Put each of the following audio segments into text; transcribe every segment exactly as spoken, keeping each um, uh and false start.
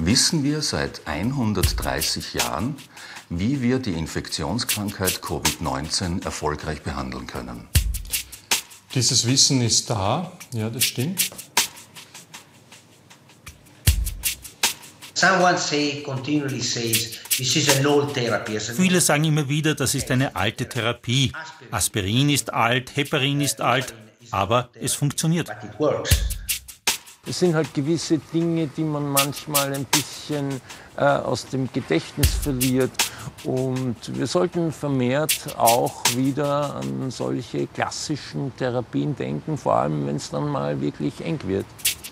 wissen wir seit hundertdreißig Jahren, wie wir die Infektionskrankheit Covid neunzehn erfolgreich behandeln können. Dieses Wissen ist da, ja, das stimmt. Viele sagen immer wieder, das ist eine alte Therapie. Aspirin ist alt, Heparin ist alt, aber es funktioniert. Es sind halt gewisse Dinge, die man manchmal ein bisschen äh, aus dem Gedächtnis verliert. Und wir sollten vermehrt auch wieder an solche klassischen Therapien denken, vor allem wenn es dann mal wirklich eng wird.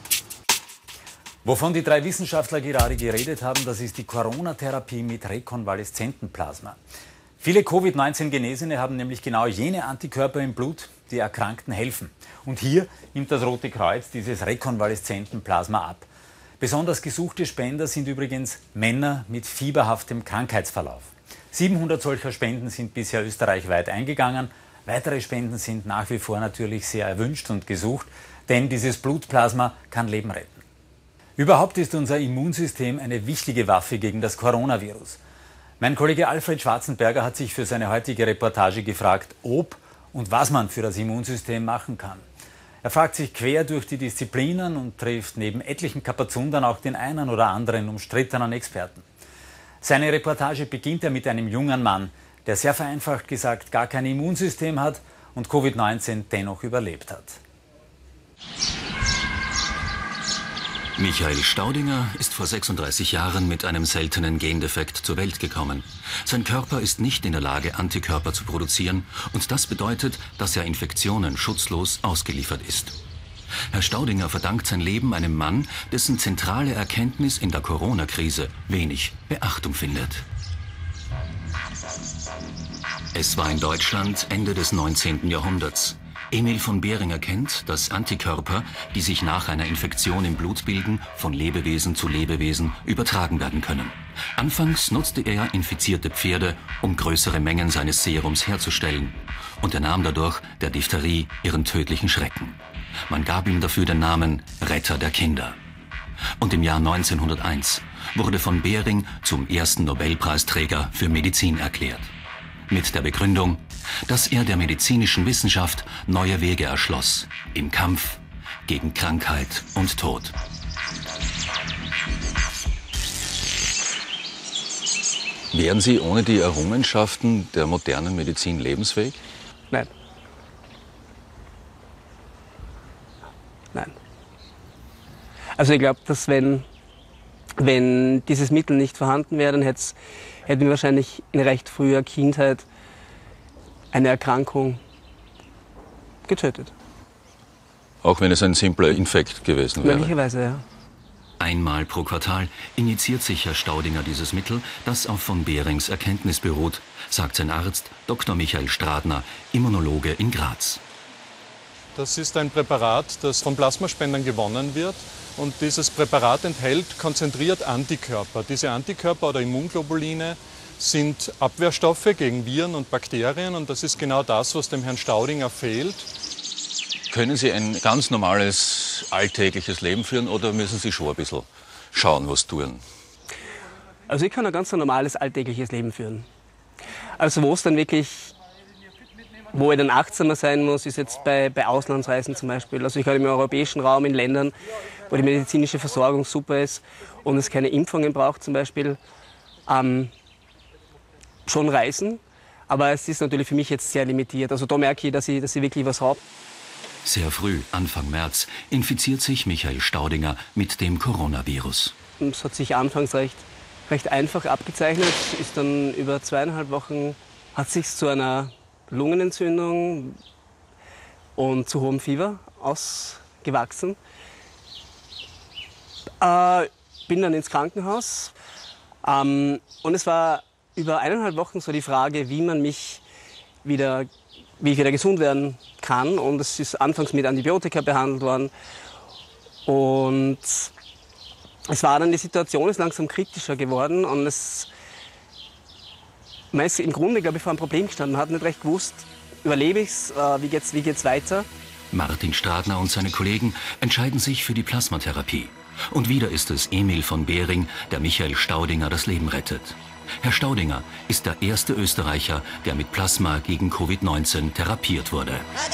Wovon die drei Wissenschaftler gerade geredet haben, das ist die Corona-Therapie mit Rekonvaleszentenplasma. Viele Covid neunzehn Genesene haben nämlich genau jene Antikörper im Blut, die Erkrankten helfen. Und hier nimmt das Rote Kreuz dieses Rekonvaleszentenplasma ab. Besonders gesuchte Spender sind übrigens Männer mit fieberhaftem Krankheitsverlauf. siebenhundert solcher Spenden sind bisher österreichweit eingegangen. Weitere Spenden sind nach wie vor natürlich sehr erwünscht und gesucht, denn dieses Blutplasma kann Leben retten. Überhaupt ist unser Immunsystem eine wichtige Waffe gegen das Coronavirus. Mein Kollege Alfred Schwarzenberger hat sich für seine heutige Reportage gefragt, ob und was man für das Immunsystem machen kann. Er fragt sich quer durch die Disziplinen und trifft neben etlichen Kapazundern auch den einen oder anderen umstrittenen Experten. Seine Reportage beginnt er mit einem jungen Mann, der sehr vereinfacht gesagt gar kein Immunsystem hat und Covid neunzehn dennoch überlebt hat. Michael Staudinger ist vor sechsunddreißig Jahren mit einem seltenen Gendefekt zur Welt gekommen. Sein Körper ist nicht in der Lage, Antikörper zu produzieren, und das bedeutet, dass er Infektionen schutzlos ausgeliefert ist. Herr Staudinger verdankt sein Leben einem Mann, dessen zentrale Erkenntnis in der Corona-Krise wenig Beachtung findet. Es war in Deutschland Ende des neunzehnten Jahrhunderts. Emil von Behring erkennt, dass Antikörper, die sich nach einer Infektion im Blut bilden, von Lebewesen zu Lebewesen übertragen werden können. Anfangs nutzte er infizierte Pferde, um größere Mengen seines Serums herzustellen. Und er nahm dadurch der Diphtherie ihren tödlichen Schrecken. Man gab ihm dafür den Namen Retter der Kinder. Und im Jahr neunzehnhunderteins wurde von Behring zum ersten Nobelpreisträger für Medizin erklärt. Mit der Begründung, dass er der medizinischen Wissenschaft neue Wege erschloss im Kampf gegen Krankheit und Tod. Wären Sie ohne die Errungenschaften der modernen Medizin lebensfähig? Nein. Nein. Also ich glaube, dass wenn, wenn dieses Mittel nicht vorhanden wäre, dann hätten wir wahrscheinlich in recht früher Kindheit eine Erkrankung getötet. Auch wenn es ein simpler Infekt gewesen wäre? Möglicherweise, ja. Einmal pro Quartal injiziert sich Herr Staudinger dieses Mittel, das auf von Behrings Erkenntnis beruht, sagt sein Arzt Doktor Michael Stradner, Immunologe in Graz. Das ist ein Präparat, das von Plasmaspendern gewonnen wird. Und dieses Präparat enthält konzentriert Antikörper. Diese Antikörper oder Immunglobuline sind Abwehrstoffe gegen Viren und Bakterien. Und das ist genau das, was dem Herrn Staudinger fehlt. Können Sie ein ganz normales, alltägliches Leben führen oder müssen Sie schon ein bisschen schauen, was tun? Also ich kann ein ganz normales, alltägliches Leben führen. Also wo es dann wirklich, wo ich dann achtsamer sein muss, ist jetzt bei, bei Auslandsreisen zum Beispiel. Also ich kann im europäischen Raum in Ländern, wo die medizinische Versorgung super ist und es keine Impfungen braucht zum Beispiel, ähm, schon reisen. Aber es ist natürlich für mich jetzt sehr limitiert. Also da merke ich, dass ich, dass ich wirklich was habe. Sehr früh, Anfang März, infiziert sich Michael Staudinger mit dem Coronavirus. Es hat sich anfangs recht, recht einfach abgezeichnet, ist dann über zweieinhalb Wochen, hat sich zu einer Lungenentzündung und zu hohem Fieber ausgewachsen. Äh, bin dann ins Krankenhaus ähm, und es war über eineinhalb Wochen so die Frage, wie man mich wieder, wie ich wieder gesund werden kann. Und es ist anfangs mit Antibiotika behandelt worden. Und es war dann, die Situation ist langsam kritischer geworden und es, man ist im Grunde, glaube ich, vor einem Problem gestanden. Man hat nicht recht gewusst, überlebe ich es, äh, wie geht's, wie geht's weiter. Martin Stradner und seine Kollegen entscheiden sich für die Plasmatherapie. Und wieder ist es Emil von Behring, der Michael Staudinger das Leben rettet. Herr Staudinger ist der erste Österreicher, der mit Plasma gegen Covid neunzehn therapiert wurde.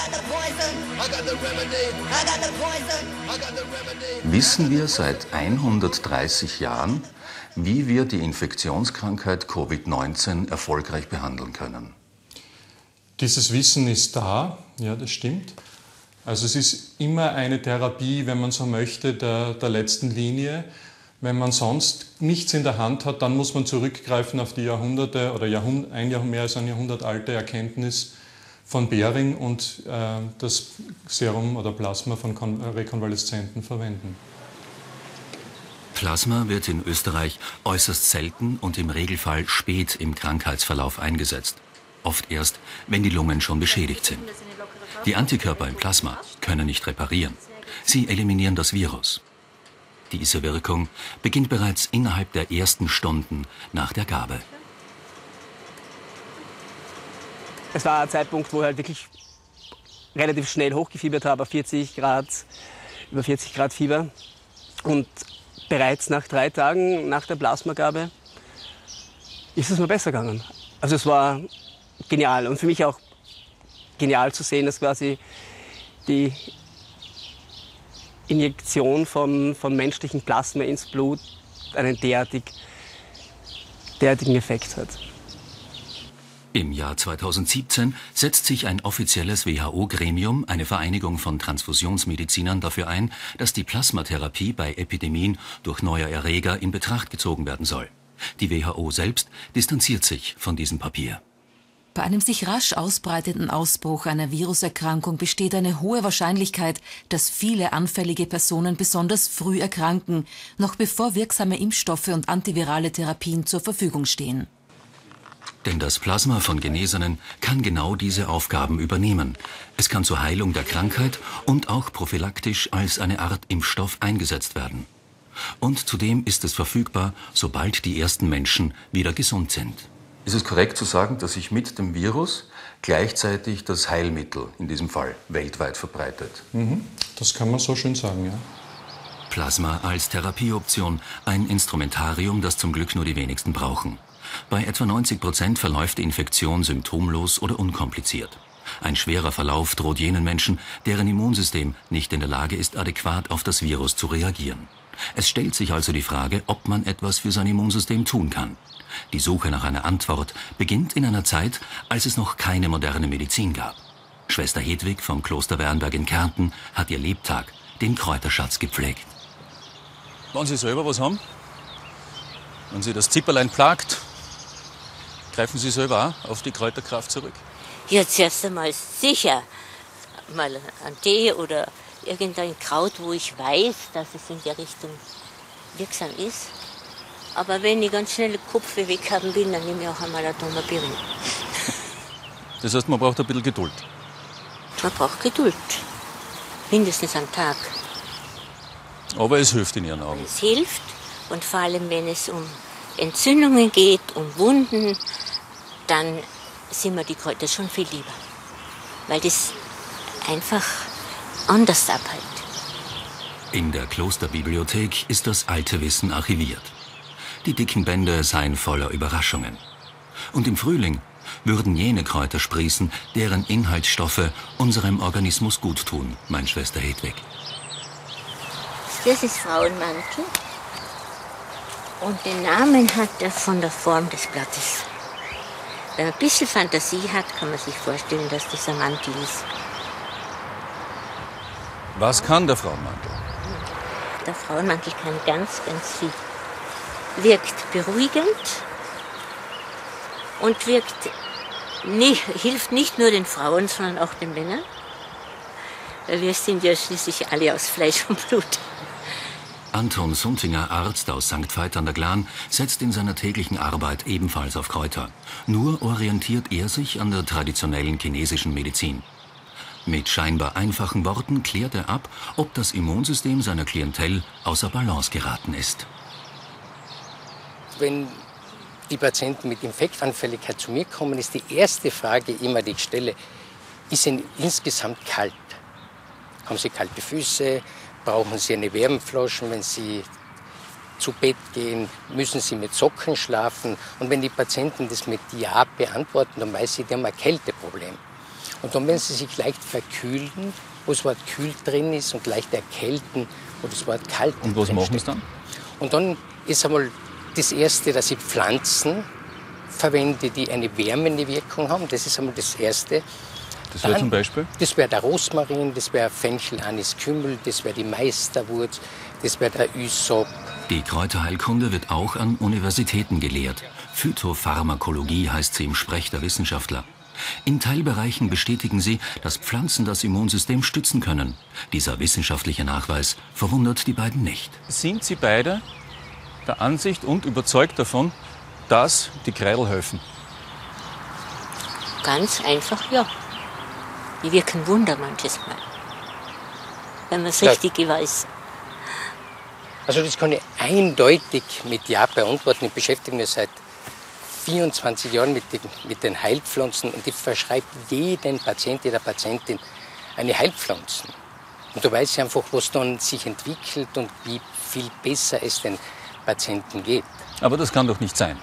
Wissen wir seit hundertdreißig Jahren, wie wir die Infektionskrankheit Covid neunzehn erfolgreich behandeln können? Dieses Wissen ist da, ja, das stimmt. Also es ist immer eine Therapie, wenn man so möchte, der, der letzten Linie. Wenn man sonst nichts in der Hand hat, dann muss man zurückgreifen auf die Jahrhunderte oder Jahrhund, ein Jahr, mehr als ein Jahrhundert alte Erkenntnis von Behring und äh, das Serum oder Plasma von Kon Rekonvaleszenten verwenden. Plasma wird in Österreich äußerst selten und im Regelfall spät im Krankheitsverlauf eingesetzt. Oft erst, wenn die Lungen schon beschädigt sind. Die Antikörper im Plasma können nicht reparieren. Sie eliminieren das Virus. Diese Wirkung beginnt bereits innerhalb der ersten Stunden nach der Gabe. Es war ein Zeitpunkt, wo ich halt wirklich relativ schnell hochgefiebert habe, vierzig Grad, über vierzig Grad Fieber. Und bereits nach drei Tagen nach der Plasmagabe ist es mir besser gegangen. Also es war genial und für mich auch genial zu sehen, dass quasi die Injektion von, von menschlichem Plasma ins Blut einen derartig, derartigen Effekt hat. Im Jahr zweitausendsiebzehn setzt sich ein offizielles W H O-Gremium, eine Vereinigung von Transfusionsmedizinern, dafür ein, dass die Plasmatherapie bei Epidemien durch neue Erreger in Betracht gezogen werden soll. Die W H O selbst distanziert sich von diesem Papier. Bei einem sich rasch ausbreitenden Ausbruch einer Viruserkrankung besteht eine hohe Wahrscheinlichkeit, dass viele anfällige Personen besonders früh erkranken, noch bevor wirksame Impfstoffe und antivirale Therapien zur Verfügung stehen. Denn das Plasma von Genesenen kann genau diese Aufgaben übernehmen. Es kann zur Heilung der Krankheit und auch prophylaktisch als eine Art Impfstoff eingesetzt werden. Und zudem ist es verfügbar, sobald die ersten Menschen wieder gesund sind. Ist es korrekt zu sagen, dass sich mit dem Virus gleichzeitig das Heilmittel, in diesem Fall, weltweit verbreitet? Mhm, das kann man so schön sagen, ja. Plasma als Therapieoption, ein Instrumentarium, das zum Glück nur die wenigsten brauchen. Bei etwa neunzig Prozent verläuft die Infektion symptomlos oder unkompliziert. Ein schwerer Verlauf droht jenen Menschen, deren Immunsystem nicht in der Lage ist, adäquat auf das Virus zu reagieren. Es stellt sich also die Frage, ob man etwas für sein Immunsystem tun kann. Die Suche nach einer Antwort beginnt in einer Zeit, als es noch keine moderne Medizin gab. Schwester Hedwig vom Kloster Wernberg in Kärnten hat ihr Lebtag, den Kräuterschatz, gepflegt. Wenn Sie selber was haben, wenn Sie das Zipperlein plagt, greifen Sie selber auch auf die Kräuterkraft zurück? Ja, zuerst einmal sicher mal ein Tee oder irgendein Kraut, wo ich weiß, dass es in der Richtung wirksam ist. Aber wenn ich ganz schnell den Kopf weg haben will, dann nehme ich auch einmal eine Domabiri. Das heißt, man braucht ein bisschen Geduld? Man braucht Geduld. Mindestens einen Tag. Aber es hilft in Ihren Augen? Es hilft. Und vor allem, wenn es um Entzündungen geht, um Wunden, dann sind mir die Kräuter schon viel lieber. Weil das einfach anders abhält. In der Klosterbibliothek ist das alte Wissen archiviert. Die dicken Bände seien voller Überraschungen. Und im Frühling würden jene Kräuter sprießen, deren Inhaltsstoffe unserem Organismus gut tun, meint Schwester Hedwig. Das ist Frauenmantel. Und den Namen hat er von der Form des Blattes. Wenn man ein bisschen Fantasie hat, kann man sich vorstellen, dass das ein Mantel ist. Was kann der Frauenmantel? Der Frauenmantel kann ganz, ganz viel. Wirkt beruhigend und wirkt nicht, hilft nicht nur den Frauen, sondern auch den Männern. Weil wir sind ja schließlich alle aus Fleisch und Blut. Anton Suntinger, Arzt aus Sankt Veit an der Glan, setzt in seiner täglichen Arbeit ebenfalls auf Kräuter. Nur orientiert er sich an der traditionellen chinesischen Medizin. Mit scheinbar einfachen Worten klärt er ab, ob das Immunsystem seiner Klientel außer Balance geraten ist. Wenn die Patienten mit Infektanfälligkeit zu mir kommen, ist die erste Frage immer, die ich stelle, ist ihnen insgesamt kalt? Haben sie kalte Füße? brauchen Sie eine Wärmflasche. Wenn Sie zu Bett gehen, müssen Sie mit Socken schlafen. Und wenn die Patienten das mit Ja beantworten, dann weiß ich, die haben ein Kälteproblem. Und dann, wenn sie sich leicht verkühlen, wo das Wort kühl drin ist, und leicht erkälten, wo das Wort kalt drin ist. Und was machen Sie dann? Und dann ist einmal das Erste, dass ich Pflanzen verwende, die eine wärmende Wirkung haben. Das ist einmal das Erste. Das wäre zum Beispiel? Das wäre der Rosmarin, das wäre Fenchel, Anis, Kümmel, das wäre die Meisterwurz, das wäre der Ysop. Die Kräuterheilkunde wird auch an Universitäten gelehrt. Phytopharmakologie heißt sie im Sprech der Wissenschaftler. In Teilbereichen bestätigen sie, dass Pflanzen das Immunsystem stützen können. Dieser wissenschaftliche Nachweis verwundert die beiden nicht. Sind Sie beide der Ansicht und überzeugt davon, dass die Kreidel helfen? Ganz einfach, ja. Die wirken Wunder manches Mal, wenn man es Ja. richtig weiß. Also das kann ich eindeutig mit Ja beantworten. Ich beschäftige mich seit vierundzwanzig Jahren mit den, mit den Heilpflanzen und ich verschreibe jeden Patient, jeder Patientin eine Heilpflanzen. Und da weiß ich einfach, was dann sich entwickelt und wie viel besser es den Patienten geht. Aber das kann doch nicht sein.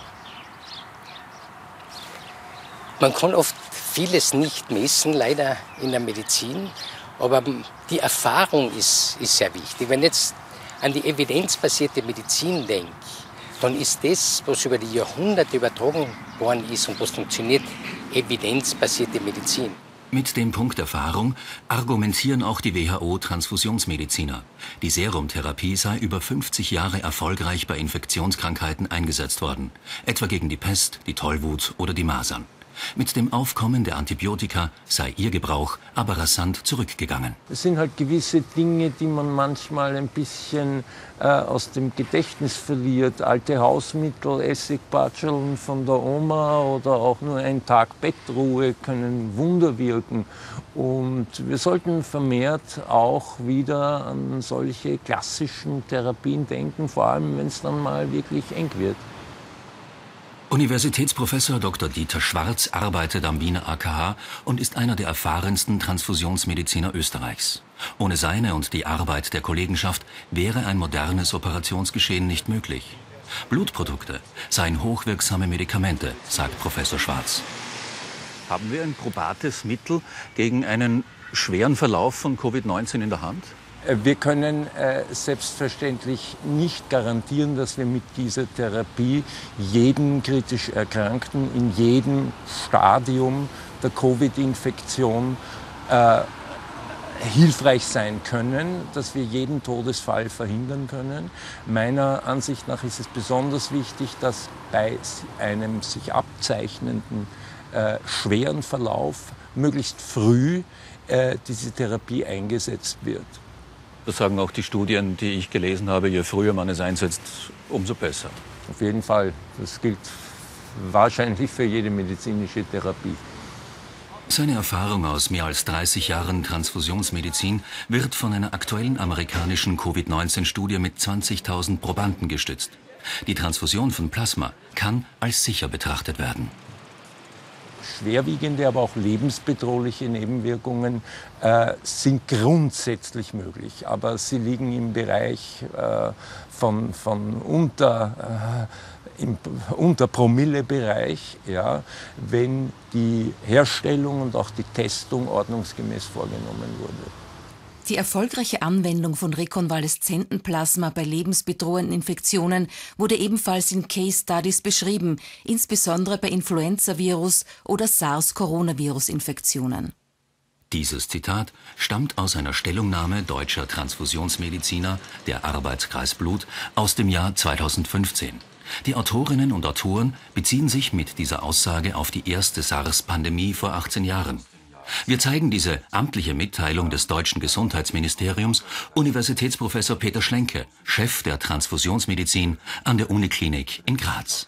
Man kann oft vieles nicht messen, leider in der Medizin, aber die Erfahrung ist, ist sehr wichtig. Wenn ich jetzt an die evidenzbasierte Medizin denke, dann ist das, was über die Jahrhunderte übertragen worden ist und was funktioniert, evidenzbasierte Medizin. Mit dem Punkt Erfahrung argumentieren auch die W H O-Transfusionsmediziner. Die Serumtherapie sei über fünfzig Jahre erfolgreich bei Infektionskrankheiten eingesetzt worden, etwa gegen die Pest, die Tollwut oder die Masern. Mit dem Aufkommen der Antibiotika sei ihr Gebrauch aber rasant zurückgegangen. Es sind halt gewisse Dinge, die man manchmal ein bisschen äh, aus dem Gedächtnis verliert. Alte Hausmittel, Essigpatscheln von der Oma oder auch nur ein Tag Bettruhe können Wunder wirken. Und wir sollten vermehrt auch wieder an solche klassischen Therapien denken, vor allem wenn es dann mal wirklich eng wird. Universitätsprofessor Doktor Dieter Schwarz arbeitet am Wiener A K H und ist einer der erfahrensten Transfusionsmediziner Österreichs. Ohne seine und die Arbeit der Kollegenschaft wäre ein modernes Operationsgeschehen nicht möglich. Blutprodukte seien hochwirksame Medikamente, sagt Professor Schwarz. Haben wir ein probates Mittel gegen einen schweren Verlauf von Covid neunzehn in der Hand? Wir können äh, selbstverständlich nicht garantieren, dass wir mit dieser Therapie jeden kritisch Erkrankten in jedem Stadium der Covid-Infektion äh, hilfreich sein können, dass wir jeden Todesfall verhindern können. Meiner Ansicht nach ist es besonders wichtig, dass bei einem sich abzeichnenden äh, schweren Verlauf möglichst früh äh, diese Therapie eingesetzt wird. Das sagen auch die Studien, die ich gelesen habe. Je früher man es einsetzt, umso besser. Auf jeden Fall. Das gilt wahrscheinlich für jede medizinische Therapie. Seine Erfahrung aus mehr als dreißig Jahren Transfusionsmedizin wird von einer aktuellen amerikanischen Covid neunzehn Studie mit zwanzigtausend Probanden gestützt. Die Transfusion von Plasma kann als sicher betrachtet werden. Schwerwiegende, aber auch lebensbedrohliche Nebenwirkungen äh, sind grundsätzlich möglich. Aber sie liegen im Bereich äh, von, von unter, äh, im unter Promille-Bereich, ja, wenn die Herstellung und auch die Testung ordnungsgemäß vorgenommen wurde. Die erfolgreiche Anwendung von Rekonvaleszentenplasma bei lebensbedrohenden Infektionen wurde ebenfalls in Case-Studies beschrieben, insbesondere bei Influenza-Virus- oder SARS-Coronavirus-Infektionen. Dieses Zitat stammt aus einer Stellungnahme deutscher Transfusionsmediziner, der Arbeitskreis Blut, aus dem Jahr zweitausendfünfzehn. Die Autorinnen und Autoren beziehen sich mit dieser Aussage auf die erste SARS-Pandemie vor achtzehn Jahren. Wir zeigen diese amtliche Mitteilung des deutschen Gesundheitsministeriums Universitätsprofessor Peter Schlenke, Chef der Transfusionsmedizin an der Uniklinik in Graz.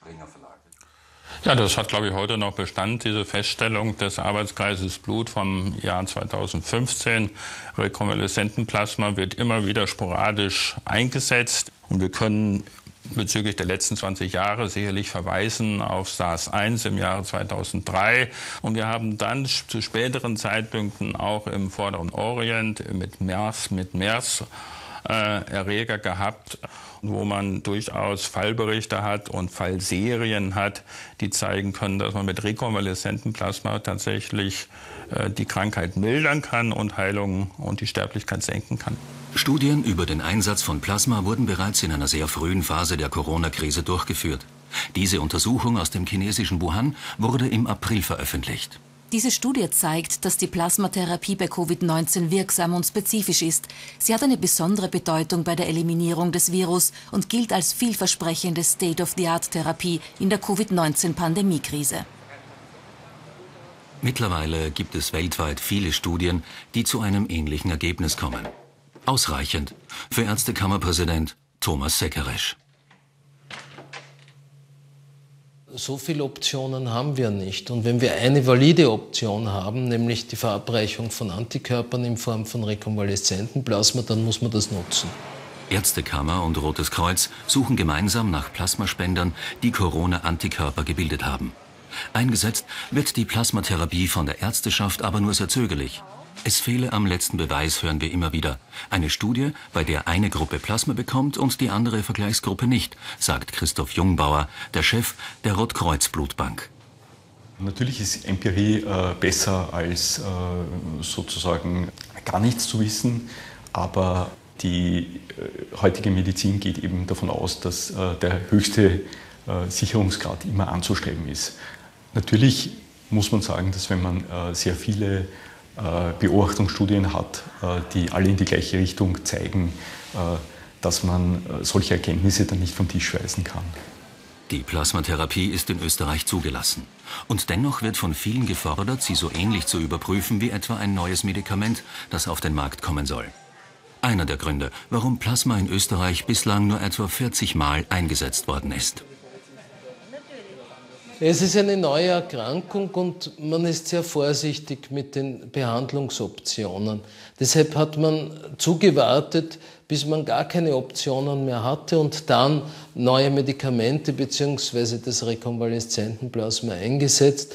Ja, das hat, glaube ich, heute noch Bestand, diese Feststellung des Arbeitskreises Blut vom Jahr zweitausendfünfzehn. Rekonvaleszentenplasma wird immer wieder sporadisch eingesetzt und wir können bezüglich der letzten zwanzig Jahre sicherlich verweisen auf SARS eins im Jahre zweitausenddrei. Und wir haben dann zu späteren Zeitpunkten auch im Vorderen Orient mit MERS, mit MERS äh, Erreger gehabt, wo man durchaus Fallberichte hat und Fallserien hat, die zeigen können, dass man mit rekonvaleszentem Plasma tatsächlich äh, die Krankheit mildern kann und Heilung und die Sterblichkeit senken kann. Studien über den Einsatz von Plasma wurden bereits in einer sehr frühen Phase der Corona-Krise durchgeführt. Diese Untersuchung aus dem chinesischen Wuhan wurde im April veröffentlicht. Diese Studie zeigt, dass die Plasmatherapie bei Covid neunzehn wirksam und spezifisch ist. Sie hat eine besondere Bedeutung bei der Eliminierung des Virus und gilt als vielversprechende State-of-the-Art-Therapie in der Covid neunzehn Pandemiekrise. Mittlerweile gibt es weltweit viele Studien, die zu einem ähnlichen Ergebnis kommen. Ausreichend für Ärztekammerpräsident Thomas Sekeresch. So viele Optionen haben wir nicht. Und wenn wir eine valide Option haben, nämlich die Verabreichung von Antikörpern in Form von rekonvaleszentem Plasma, dann muss man das nutzen. Ärztekammer und Rotes Kreuz suchen gemeinsam nach Plasmaspendern, die Corona-Antikörper gebildet haben. Eingesetzt wird die Plasmatherapie von der Ärzteschaft aber nur sehr zögerlich. Es fehle am letzten Beweis, hören wir immer wieder. Eine Studie, bei der eine Gruppe Plasma bekommt und die andere Vergleichsgruppe nicht, sagt Christoph Jungbauer, der Chef der Rotkreuz-Blutbank. Natürlich ist Empirie äh, besser als äh, sozusagen gar nichts zu wissen, aber die äh, heutige Medizin geht eben davon aus, dass äh, der höchste äh, Sicherungsgrad immer anzustreben ist. Natürlich muss man sagen, dass wenn man äh, sehr viele Beobachtungsstudien hat, die alle in die gleiche Richtung zeigen, dass man solche Erkenntnisse dann nicht vom Tisch weisen kann. Die Plasmatherapie ist in Österreich zugelassen. Und dennoch wird von vielen gefordert, sie so ähnlich zu überprüfen wie etwa ein neues Medikament, das auf den Markt kommen soll. Einer der Gründe, warum Plasma in Österreich bislang nur etwa vierzig Mal eingesetzt worden ist. Es ist eine neue Erkrankung und man ist sehr vorsichtig mit den Behandlungsoptionen. Deshalb hat man zugewartet, bis man gar keine Optionen mehr hatte und dann neue Medikamente bzw. das Rekonvaleszentenplasma eingesetzt.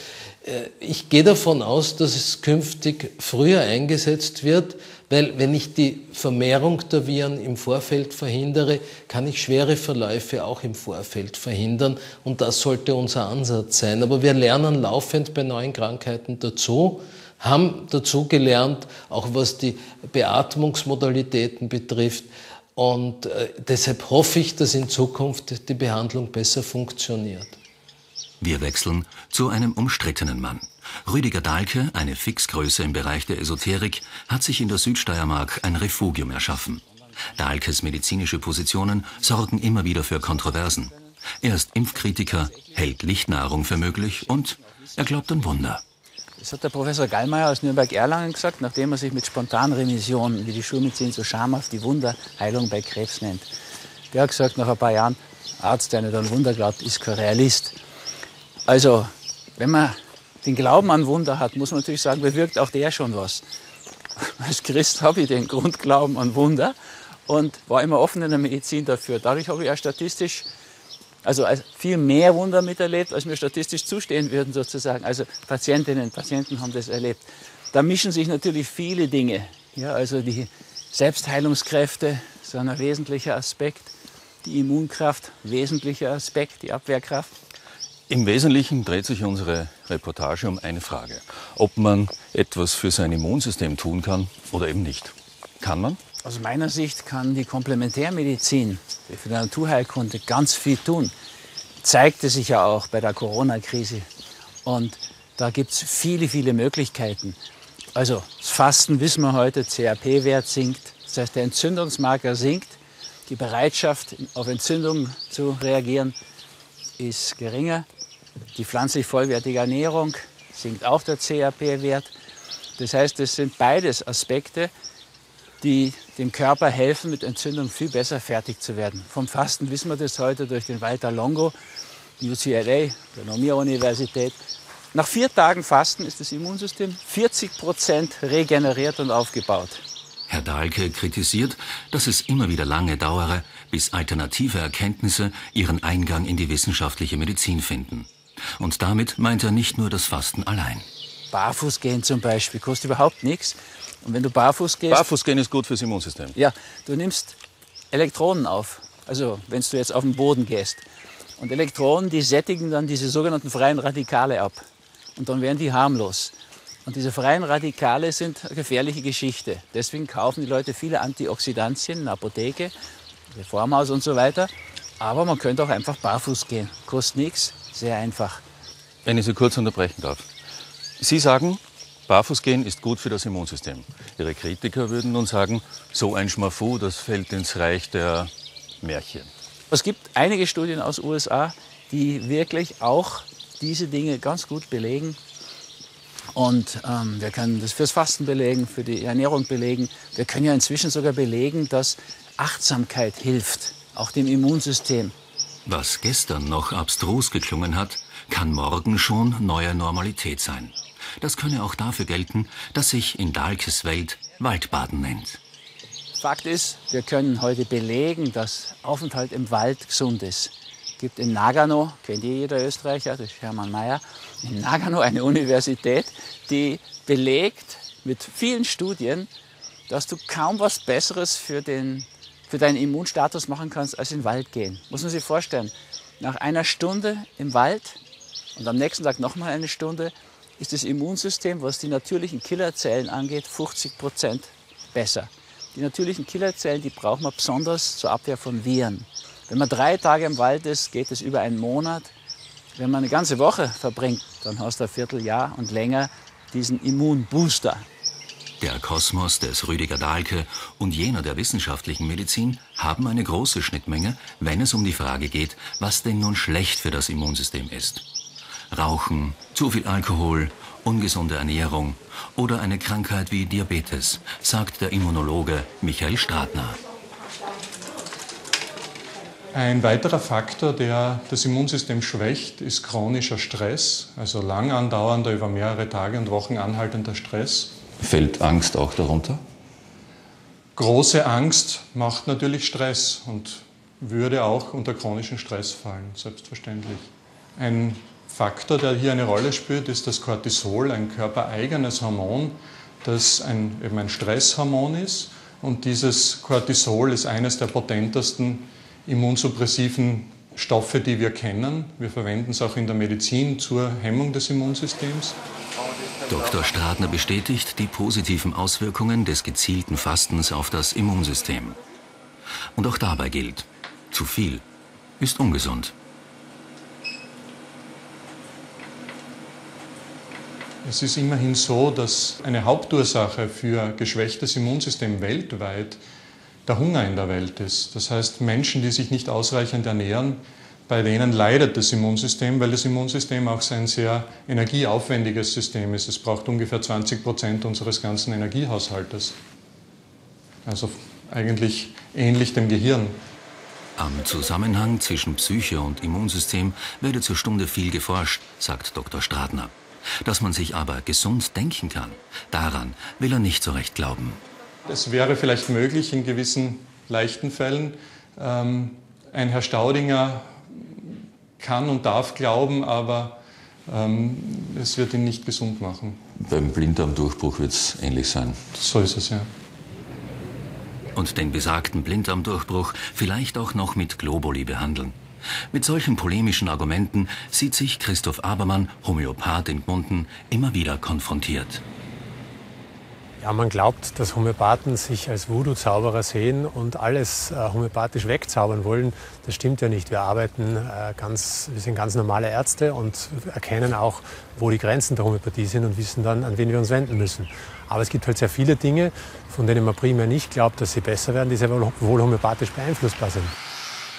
Ich gehe davon aus, dass es künftig früher eingesetzt wird, weil wenn ich die Vermehrung der Viren im Vorfeld verhindere, kann ich schwere Verläufe auch im Vorfeld verhindern und das sollte unser Ansatz sein. Aber wir lernen laufend bei neuen Krankheiten dazu, haben dazu gelernt, auch was die Beatmungsmodalitäten betrifft und äh, deshalb hoffe ich, dass in Zukunft die Behandlung besser funktioniert. Wir wechseln zu einem umstrittenen Mann. Rüdiger Dahlke, eine Fixgröße im Bereich der Esoterik, hat sich in der Südsteiermark ein Refugium erschaffen. Dahlkes medizinische Positionen sorgen immer wieder für Kontroversen. Er ist Impfkritiker, hält Lichtnahrung für möglich und er glaubt an Wunder. Das hat der Professor Gallmeier aus Nürnberg-Erlangen gesagt, nachdem er sich mit Spontanremission, wie die Schulmedizin so schamhaft die Wunderheilung bei Krebs nennt. Der hat gesagt, nach ein paar Jahren, Arzt, der nicht an Wunder glaubt, ist kein Realist. Also, wenn man den Glauben an Wunder hat, muss man natürlich sagen, bewirkt auch der schon was. Als Christ habe ich den Grundglauben an Wunder und war immer offen in der Medizin dafür. Dadurch habe ich ja statistisch, also viel mehr Wunder miterlebt, als mir statistisch zustehen würden sozusagen. Also Patientinnen und Patienten haben das erlebt. Da mischen sich natürlich viele Dinge. Ja, also die Selbstheilungskräfte, so ein wesentlicher Aspekt. Die Immunkraft, wesentlicher Aspekt, die Abwehrkraft. Im Wesentlichen dreht sich unsere Reportage um eine Frage. Ob man etwas für sein Immunsystem tun kann oder eben nicht. Kann man? Aus meiner Sicht kann die Komplementärmedizin für die Naturheilkunde ganz viel tun. Zeigte sich ja auch bei der Corona-Krise. Und da gibt es viele, viele Möglichkeiten. Also das Fasten wissen wir heute, C R P-Wert sinkt. Das heißt, der Entzündungsmarker sinkt. Die Bereitschaft, auf Entzündung zu reagieren, ist geringer. Die pflanzlich vollwertige Ernährung sinkt auch der C R P-Wert. Das heißt, es sind beides Aspekte, die dem Körper helfen, mit Entzündung viel besser fertig zu werden. Vom Fasten wissen wir das heute durch den Walter Longo, U C L A, der Namibia-Universität. Nach vier Tagen Fasten ist das Immunsystem vierzig Prozent regeneriert und aufgebaut. Herr Dahlke kritisiert, dass es immer wieder lange dauere, bis alternative Erkenntnisse ihren Eingang in die wissenschaftliche Medizin finden. Und damit meint er nicht nur das Fasten allein. Barfuß gehen zum Beispiel kostet überhaupt nichts. Und wenn du barfuß gehst... Barfuß gehen ist gut fürs Immunsystem. Ja, du nimmst Elektronen auf, also wenn du jetzt auf den Boden gehst. Und Elektronen, die sättigen dann diese sogenannten freien Radikale ab. Und dann werden die harmlos. Und diese freien Radikale sind eine gefährliche Geschichte. Deswegen kaufen die Leute viele Antioxidantien in der Apotheke, Reformhaus und so weiter. Aber man könnte auch einfach barfuß gehen. Kostet nichts, sehr einfach. Wenn ich Sie kurz unterbrechen darf. Sie sagen, barfuß gehen ist gut für das Immunsystem. Ihre Kritiker würden nun sagen, so ein Schmafu, das fällt ins Reich der Märchen. Es gibt einige Studien aus den U S A, die wirklich auch diese Dinge ganz gut belegen. Und ähm, wir können das fürs Fasten belegen, für die Ernährung belegen. Wir können ja inzwischen sogar belegen, dass Achtsamkeit hilft, auch dem Immunsystem. Was gestern noch abstrus geklungen hat, kann morgen schon neue Normalität sein. Das könne auch dafür gelten, dass sich in Dahlkes Welt Waldbaden nennt. Fakt ist, wir können heute belegen, dass Aufenthalt im Wald gesund ist. Es gibt in Nagano, kennt jeder Österreicher, das ist Hermann Mayer, in Nagano eine Universität, die belegt mit vielen Studien, dass du kaum was Besseres für, den, für deinen Immunstatus machen kannst, als in den Wald gehen. Muss man sich vorstellen, nach einer Stunde im Wald und am nächsten Tag noch mal eine Stunde, ist das Immunsystem, was die natürlichen Killerzellen angeht, fünfzig Prozent besser. Die natürlichen Killerzellen, die braucht man besonders zur Abwehr von Viren. Wenn man drei Tage im Wald ist, geht es über einen Monat. Wenn man eine ganze Woche verbringt, dann hast du ein Vierteljahr und länger diesen Immunbooster. Der Kosmos des Rüdiger Dahlke und jener der wissenschaftlichen Medizin haben eine große Schnittmenge, wenn es um die Frage geht, was denn nun schlecht für das Immunsystem ist. Rauchen, zu viel Alkohol, ungesunde Ernährung oder eine Krankheit wie Diabetes, sagt der Immunologe Michael Stratner. Ein weiterer Faktor, der das Immunsystem schwächt, ist chronischer Stress, also lang andauernder, über mehrere Tage und Wochen anhaltender Stress. Fällt Angst auch darunter? Große Angst macht natürlich Stress und würde auch unter chronischen Stress fallen, selbstverständlich. Ein Faktor, der hier eine Rolle spielt, ist das Cortisol, ein körpereigenes Hormon, das ein, eben ein Stresshormon ist. Und dieses Cortisol ist eines der potentesten immunsuppressiven Stoffe, die wir kennen. Wir verwenden es auch in der Medizin zur Hemmung des Immunsystems. Doktor Stratner bestätigt die positiven Auswirkungen des gezielten Fastens auf das Immunsystem. Und auch dabei gilt, zu viel ist ungesund. Es ist immerhin so, dass eine Hauptursache für geschwächtes Immunsystem weltweit der Hunger in der Welt ist. Das heißt, Menschen, die sich nicht ausreichend ernähren, bei denen leidet das Immunsystem, weil das Immunsystem auch ein sehr energieaufwendiges System ist. Es braucht ungefähr zwanzig Prozent unseres ganzen Energiehaushaltes. Also eigentlich ähnlich dem Gehirn. Am Zusammenhang zwischen Psyche und Immunsystem werde zur Stunde viel geforscht, sagt Doktor Stratner. Dass man sich aber gesund denken kann, daran will er nicht so recht glauben. Es wäre vielleicht möglich in gewissen leichten Fällen. Ähm, ein Herr Staudinger kann und darf glauben, aber ähm, es wird ihn nicht gesund machen. Beim Blinddarmdurchbruch wird es ähnlich sein. So ist es, ja. Und den besagten Blinddarmdurchbruch vielleicht auch noch mit Globuli behandeln. Mit solchen polemischen Argumenten sieht sich Christoph Abermann, Homöopath in Gmunden, immer wieder konfrontiert. Ja, man glaubt, dass Homöopathen sich als Voodoo-Zauberer sehen und alles äh, homöopathisch wegzaubern wollen. Das stimmt ja nicht. Wir arbeiten äh, ganz, wir sind ganz normale Ärzte und erkennen auch, wo die Grenzen der Homöopathie sind und wissen dann, an wen wir uns wenden müssen. Aber es gibt halt sehr viele Dinge, von denen man primär nicht glaubt, dass sie besser werden, die sehr wohl homöopathisch beeinflussbar sind.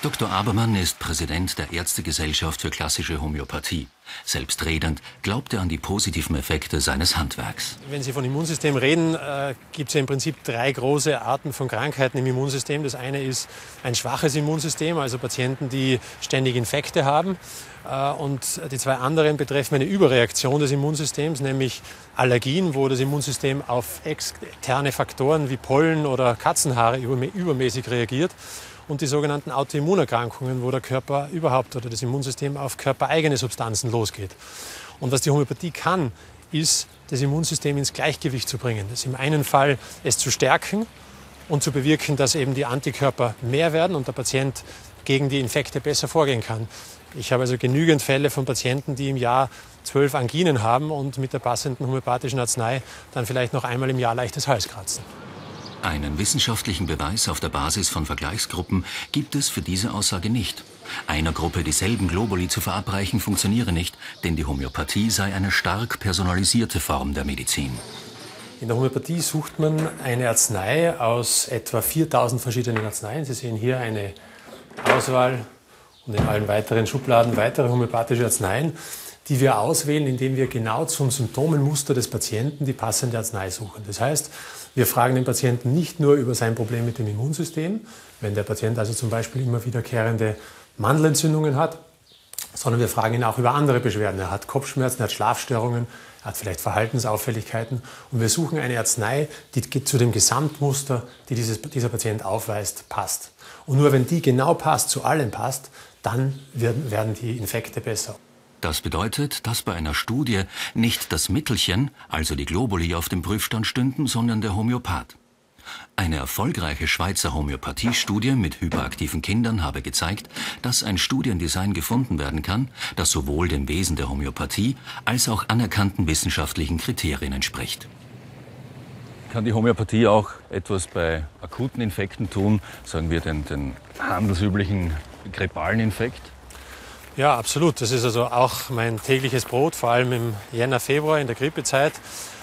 Doktor Abermann ist Präsident der Ärztegesellschaft für klassische Homöopathie. Selbstredend glaubt er an die positiven Effekte seines Handwerks. Wenn Sie von Immunsystem reden, äh, gibt es ja im Prinzip drei große Arten von Krankheiten im Immunsystem. Das eine ist ein schwaches Immunsystem, also Patienten, die ständig Infekte haben. Äh, und die zwei anderen betreffen eine Überreaktion des Immunsystems, nämlich Allergien, wo das Immunsystem auf externe Faktoren wie Pollen oder Katzenhaare übermäßig reagiert. Und die sogenannten Autoimmunerkrankungen, wo der Körper überhaupt oder das Immunsystem auf körpereigene Substanzen losgeht. Und was die Homöopathie kann, ist, das Immunsystem ins Gleichgewicht zu bringen. Das im einen Fall es zu stärken und zu bewirken, dass eben die Antikörper mehr werden und der Patient gegen die Infekte besser vorgehen kann. Ich habe also genügend Fälle von Patienten, die im Jahr zwölf Anginen haben und mit der passenden homöopathischen Arznei dann vielleicht noch einmal im Jahr leichtes Halskratzen. Einen wissenschaftlichen Beweis auf der Basis von Vergleichsgruppen gibt es für diese Aussage nicht. Einer Gruppe dieselben Globuli zu verabreichen funktioniere nicht, denn die Homöopathie sei eine stark personalisierte Form der Medizin. In der Homöopathie sucht man eine Arznei aus etwa viertausend verschiedenen Arzneien. Sie sehen hier eine Auswahl und in allen weiteren Schubladen weitere homöopathische Arzneien, die wir auswählen, indem wir genau zum Symptomenmuster des Patienten die passende Arznei suchen. Das heißt, wir fragen den Patienten nicht nur über sein Problem mit dem Immunsystem, wenn der Patient also zum Beispiel immer wiederkehrende Mandelentzündungen hat, sondern wir fragen ihn auch über andere Beschwerden. Er hat Kopfschmerzen, er hat Schlafstörungen, er hat vielleicht Verhaltensauffälligkeiten und wir suchen eine Arznei, die zu dem Gesamtmuster, die dieses, dieser Patient aufweist, passt. Und nur wenn die genau passt, zu allen passt, dann werden, werden die Infekte besser. Das bedeutet, dass bei einer Studie nicht das Mittelchen, also die Globuli, auf dem Prüfstand stünden, sondern der Homöopath. Eine erfolgreiche Schweizer Homöopathiestudie mit hyperaktiven Kindern habe gezeigt, dass ein Studiendesign gefunden werden kann, das sowohl dem Wesen der Homöopathie als auch anerkannten wissenschaftlichen Kriterien entspricht. Kann die Homöopathie auch etwas bei akuten Infekten tun, sagen wir den, den handelsüblichen grippalen Infekt? Ja, absolut. Das ist also auch mein tägliches Brot, vor allem im Jänner, Februar in der Grippezeit.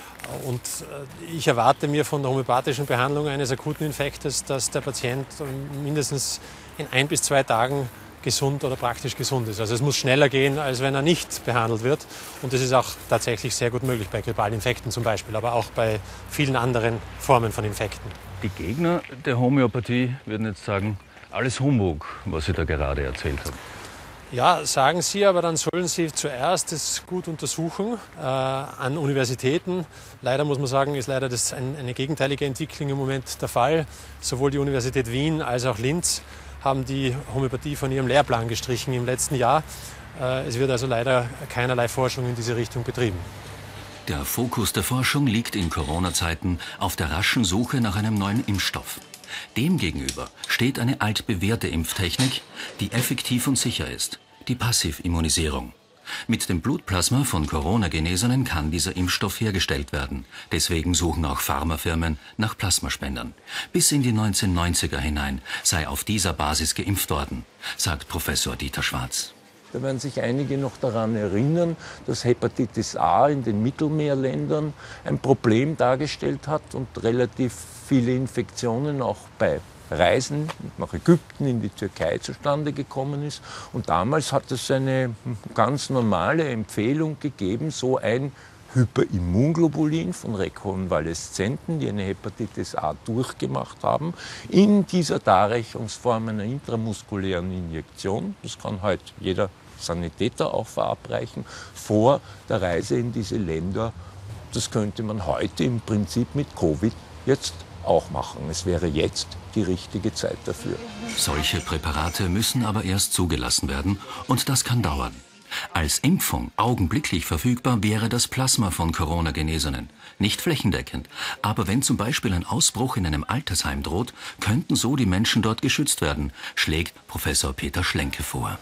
Und ich erwarte mir von der homöopathischen Behandlung eines akuten Infektes, dass der Patient mindestens in ein bis zwei Tagen gesund oder praktisch gesund ist. Also es muss schneller gehen, als wenn er nicht behandelt wird. Und das ist auch tatsächlich sehr gut möglich bei grippalen Infekten zum Beispiel, aber auch bei vielen anderen Formen von Infekten. Die Gegner der Homöopathie würden jetzt sagen, alles Humbug, was Sie da gerade erzählt haben. Ja, sagen Sie, aber dann sollen Sie zuerst das gut untersuchen äh, an Universitäten. Leider muss man sagen, ist leider das ein, eine gegenteilige Entwicklung im Moment der Fall. Sowohl die Universität Wien als auch Linz haben die Homöopathie von ihrem Lehrplan gestrichen im letzten Jahr. Äh, es wird also leider keinerlei Forschung in diese Richtung betrieben. Der Fokus der Forschung liegt in Corona-Zeiten auf der raschen Suche nach einem neuen Impfstoff. Demgegenüber steht eine altbewährte Impftechnik, die effektiv und sicher ist, die Passivimmunisierung. Mit dem Blutplasma von Corona-Genesenen kann dieser Impfstoff hergestellt werden. Deswegen suchen auch Pharmafirmen nach Plasmaspendern. Bis in die neunzehnhundertneunziger hinein sei auf dieser Basis geimpft worden, sagt Professor Dieter Schwarz. Da werden sich einige noch daran erinnern, dass Hepatitis A in den Mittelmeerländern ein Problem dargestellt hat und relativ viele Infektionen auch bei Reisen nach Ägypten, in die Türkei zustande gekommen ist. Und damals hat es eine ganz normale Empfehlung gegeben, so ein Hyperimmunglobulin von Rekonvaleszenten, die eine Hepatitis A durchgemacht haben, in dieser Darreichungsform einer intramuskulären Injektion, das kann halt jeder Sanitäter auch verabreichen, vor der Reise in diese Länder. Das könnte man heute im Prinzip mit Covid jetzt auch machen. Es wäre jetzt die richtige Zeit dafür. Solche Präparate müssen aber erst zugelassen werden und das kann dauern. Als Impfung augenblicklich verfügbar wäre das Plasma von Corona-Genesenen. Nicht flächendeckend, aber wenn zum Beispiel ein Ausbruch in einem Altersheim droht, könnten so die Menschen dort geschützt werden, schlägt Professor Peter Schlenke vor.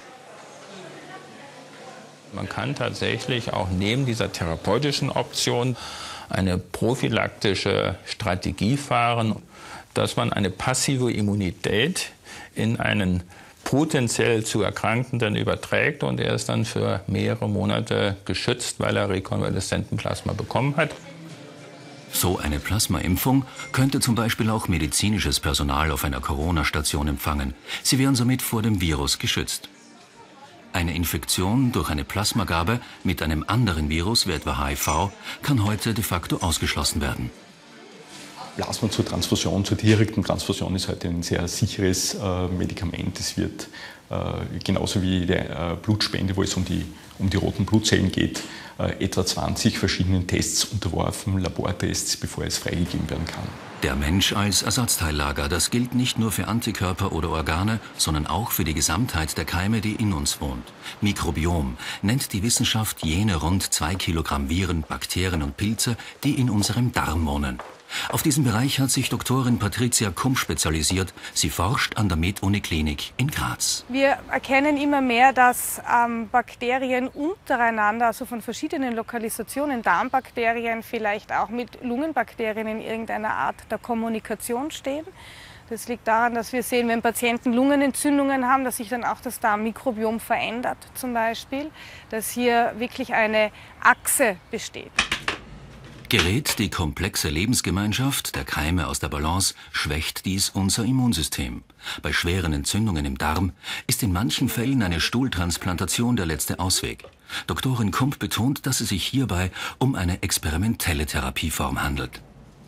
Man kann tatsächlich auch neben dieser therapeutischen Option eine prophylaktische Strategie fahren, dass man eine passive Immunität in einen potenziell zu Erkrankenden überträgt und er ist dann für mehrere Monate geschützt, weil er Rekonvaleszentenplasma bekommen hat. So eine Plasmaimpfung könnte zum Beispiel auch medizinisches Personal auf einer Corona-Station empfangen. Sie wären somit vor dem Virus geschützt. Eine Infektion durch eine Plasmagabe mit einem anderen Virus, wie etwa H I V, kann heute de facto ausgeschlossen werden. Plasma zur Transfusion, zur direkten Transfusion ist heute ein sehr sicheres äh, Medikament. Es wird äh, genauso wie die äh, Blutspende, wo es um die, um die roten Blutzellen geht, äh, etwa zwanzig verschiedenen Tests unterworfen, Labortests, bevor es freigegeben werden kann. Der Mensch als Ersatzteillager, das gilt nicht nur für Antikörper oder Organe, sondern auch für die Gesamtheit der Keime, die in uns wohnt. Mikrobiom nennt die Wissenschaft jene rund zwei Kilogramm Viren, Bakterien und Pilze, die in unserem Darm wohnen. Auf diesen Bereich hat sich Doktorin Patricia Kump spezialisiert. Sie forscht an der Med-Uni-Klinik in Graz. Wir erkennen immer mehr, dass ähm, Bakterien untereinander, also von verschiedenen Lokalisationen, Darmbakterien, vielleicht auch mit Lungenbakterien in irgendeiner Art der Kommunikation stehen. Das liegt daran, dass wir sehen, wenn Patienten Lungenentzündungen haben, dass sich dann auch das Darmmikrobiom verändert zum Beispiel, dass hier wirklich eine Achse besteht. Gerät die komplexe Lebensgemeinschaft der Keime aus der Balance, schwächt dies unser Immunsystem. Bei schweren Entzündungen im Darm ist in manchen Fällen eine Stuhltransplantation der letzte Ausweg. Doktorin Kump betont, dass es sich hierbei um eine experimentelle Therapieform handelt.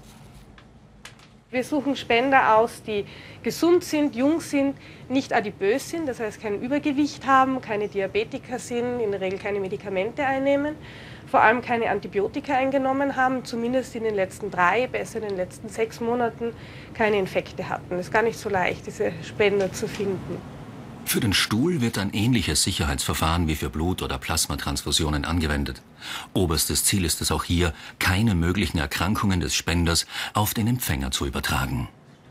Wir suchen Spender aus, die gesund sind, jung sind, nicht adipös sind, das heißt kein Übergewicht haben, keine Diabetiker sind, in der Regel keine Medikamente einnehmen, vor allem keine Antibiotika eingenommen haben, zumindest in den letzten drei, besser in den letzten sechs Monaten keine Infekte hatten. Es ist gar nicht so leicht, diese Spender zu finden. Für den Stuhl wird ein ähnliches Sicherheitsverfahren wie für Blut- oder Plasmatransfusionen angewendet. Oberstes Ziel ist es auch hier, keine möglichen Erkrankungen des Spenders auf den Empfänger zu übertragen.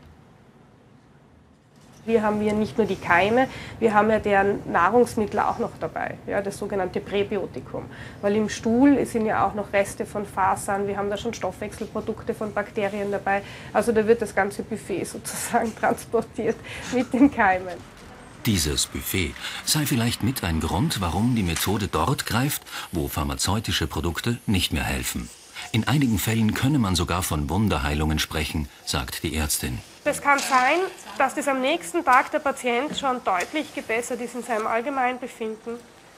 Wir haben hier nicht nur die Keime, wir haben ja deren Nahrungsmittel auch noch dabei, ja, das sogenannte Präbiotikum. Weil im Stuhl sind ja auch noch Reste von Fasern, wir haben da schon Stoffwechselprodukte von Bakterien dabei. Also da wird das ganze Buffet sozusagen transportiert mit den Keimen. Dieses Buffet sei vielleicht mit ein Grund, warum die Methode dort greift, wo pharmazeutische Produkte nicht mehr helfen. In einigen Fällen könne man sogar von Wunderheilungen sprechen, sagt die Ärztin. Es kann sein, dass das am nächsten Tag der Patient schon deutlich gebessert ist in seinem Allgemeinbefinden.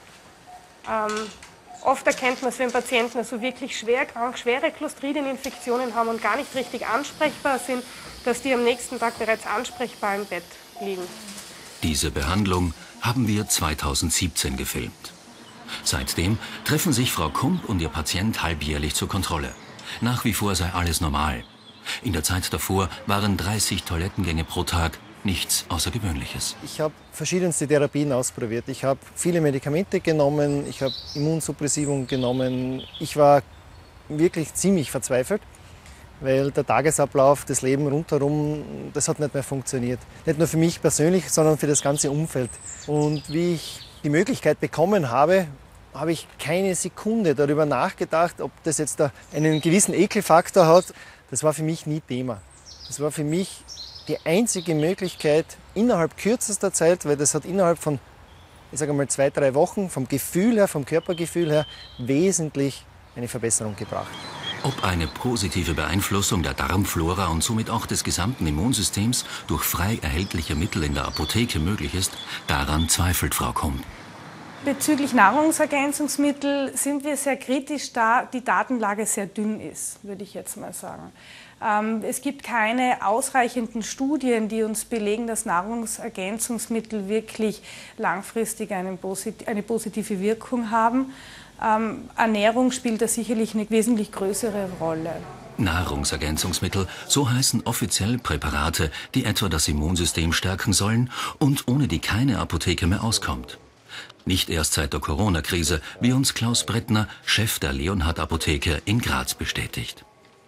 Ähm, oft erkennt man es, wenn Patienten also wirklich schwer krank, schwere Clostridieninfektionen haben und gar nicht richtig ansprechbar sind, dass die am nächsten Tag bereits ansprechbar im Bett liegen. Diese Behandlung haben wir zweitausendsiebzehn gefilmt. Seitdem treffen sich Frau Kump und ihr Patient halbjährlich zur Kontrolle. Nach wie vor sei alles normal. In der Zeit davor waren dreißig Toilettengänge pro Tag nichts Außergewöhnliches. Ich habe verschiedenste Therapien ausprobiert. Ich habe viele Medikamente genommen, ich habe Immunsuppressivum genommen. Ich war wirklich ziemlich verzweifelt, weil der Tagesablauf, das Leben rundherum, das hat nicht mehr funktioniert. Nicht nur für mich persönlich, sondern für das ganze Umfeld. Und wie ich die Möglichkeit bekommen habe, habe ich keine Sekunde darüber nachgedacht, ob das jetzt da einen gewissen Ekelfaktor hat. Das war für mich nie Thema. Das war für mich die einzige Möglichkeit innerhalb kürzester Zeit, weil das hat innerhalb von, ich sage mal, zwei, drei Wochen vom Gefühl her, vom Körpergefühl her, wesentlich eine Verbesserung gebracht. Ob eine positive Beeinflussung der Darmflora und somit auch des gesamten Immunsystems durch frei erhältliche Mittel in der Apotheke möglich ist, daran zweifelt Frau Kump. Bezüglich Nahrungsergänzungsmittel sind wir sehr kritisch, da die Datenlage sehr dünn ist, würde ich jetzt mal sagen. Ähm, es gibt keine ausreichenden Studien, die uns belegen, dass Nahrungsergänzungsmittel wirklich langfristig eine, posit- eine positive Wirkung haben. Ähm, Ernährung spielt da sicherlich eine wesentlich größere Rolle. Nahrungsergänzungsmittel, so heißen offiziell Präparate, die etwa das Immunsystem stärken sollen und ohne die keine Apotheke mehr auskommt. Nicht erst seit der Corona-Krise, wie uns Klaus Brettner, Chef der Leonhard Apotheke in Graz, bestätigt.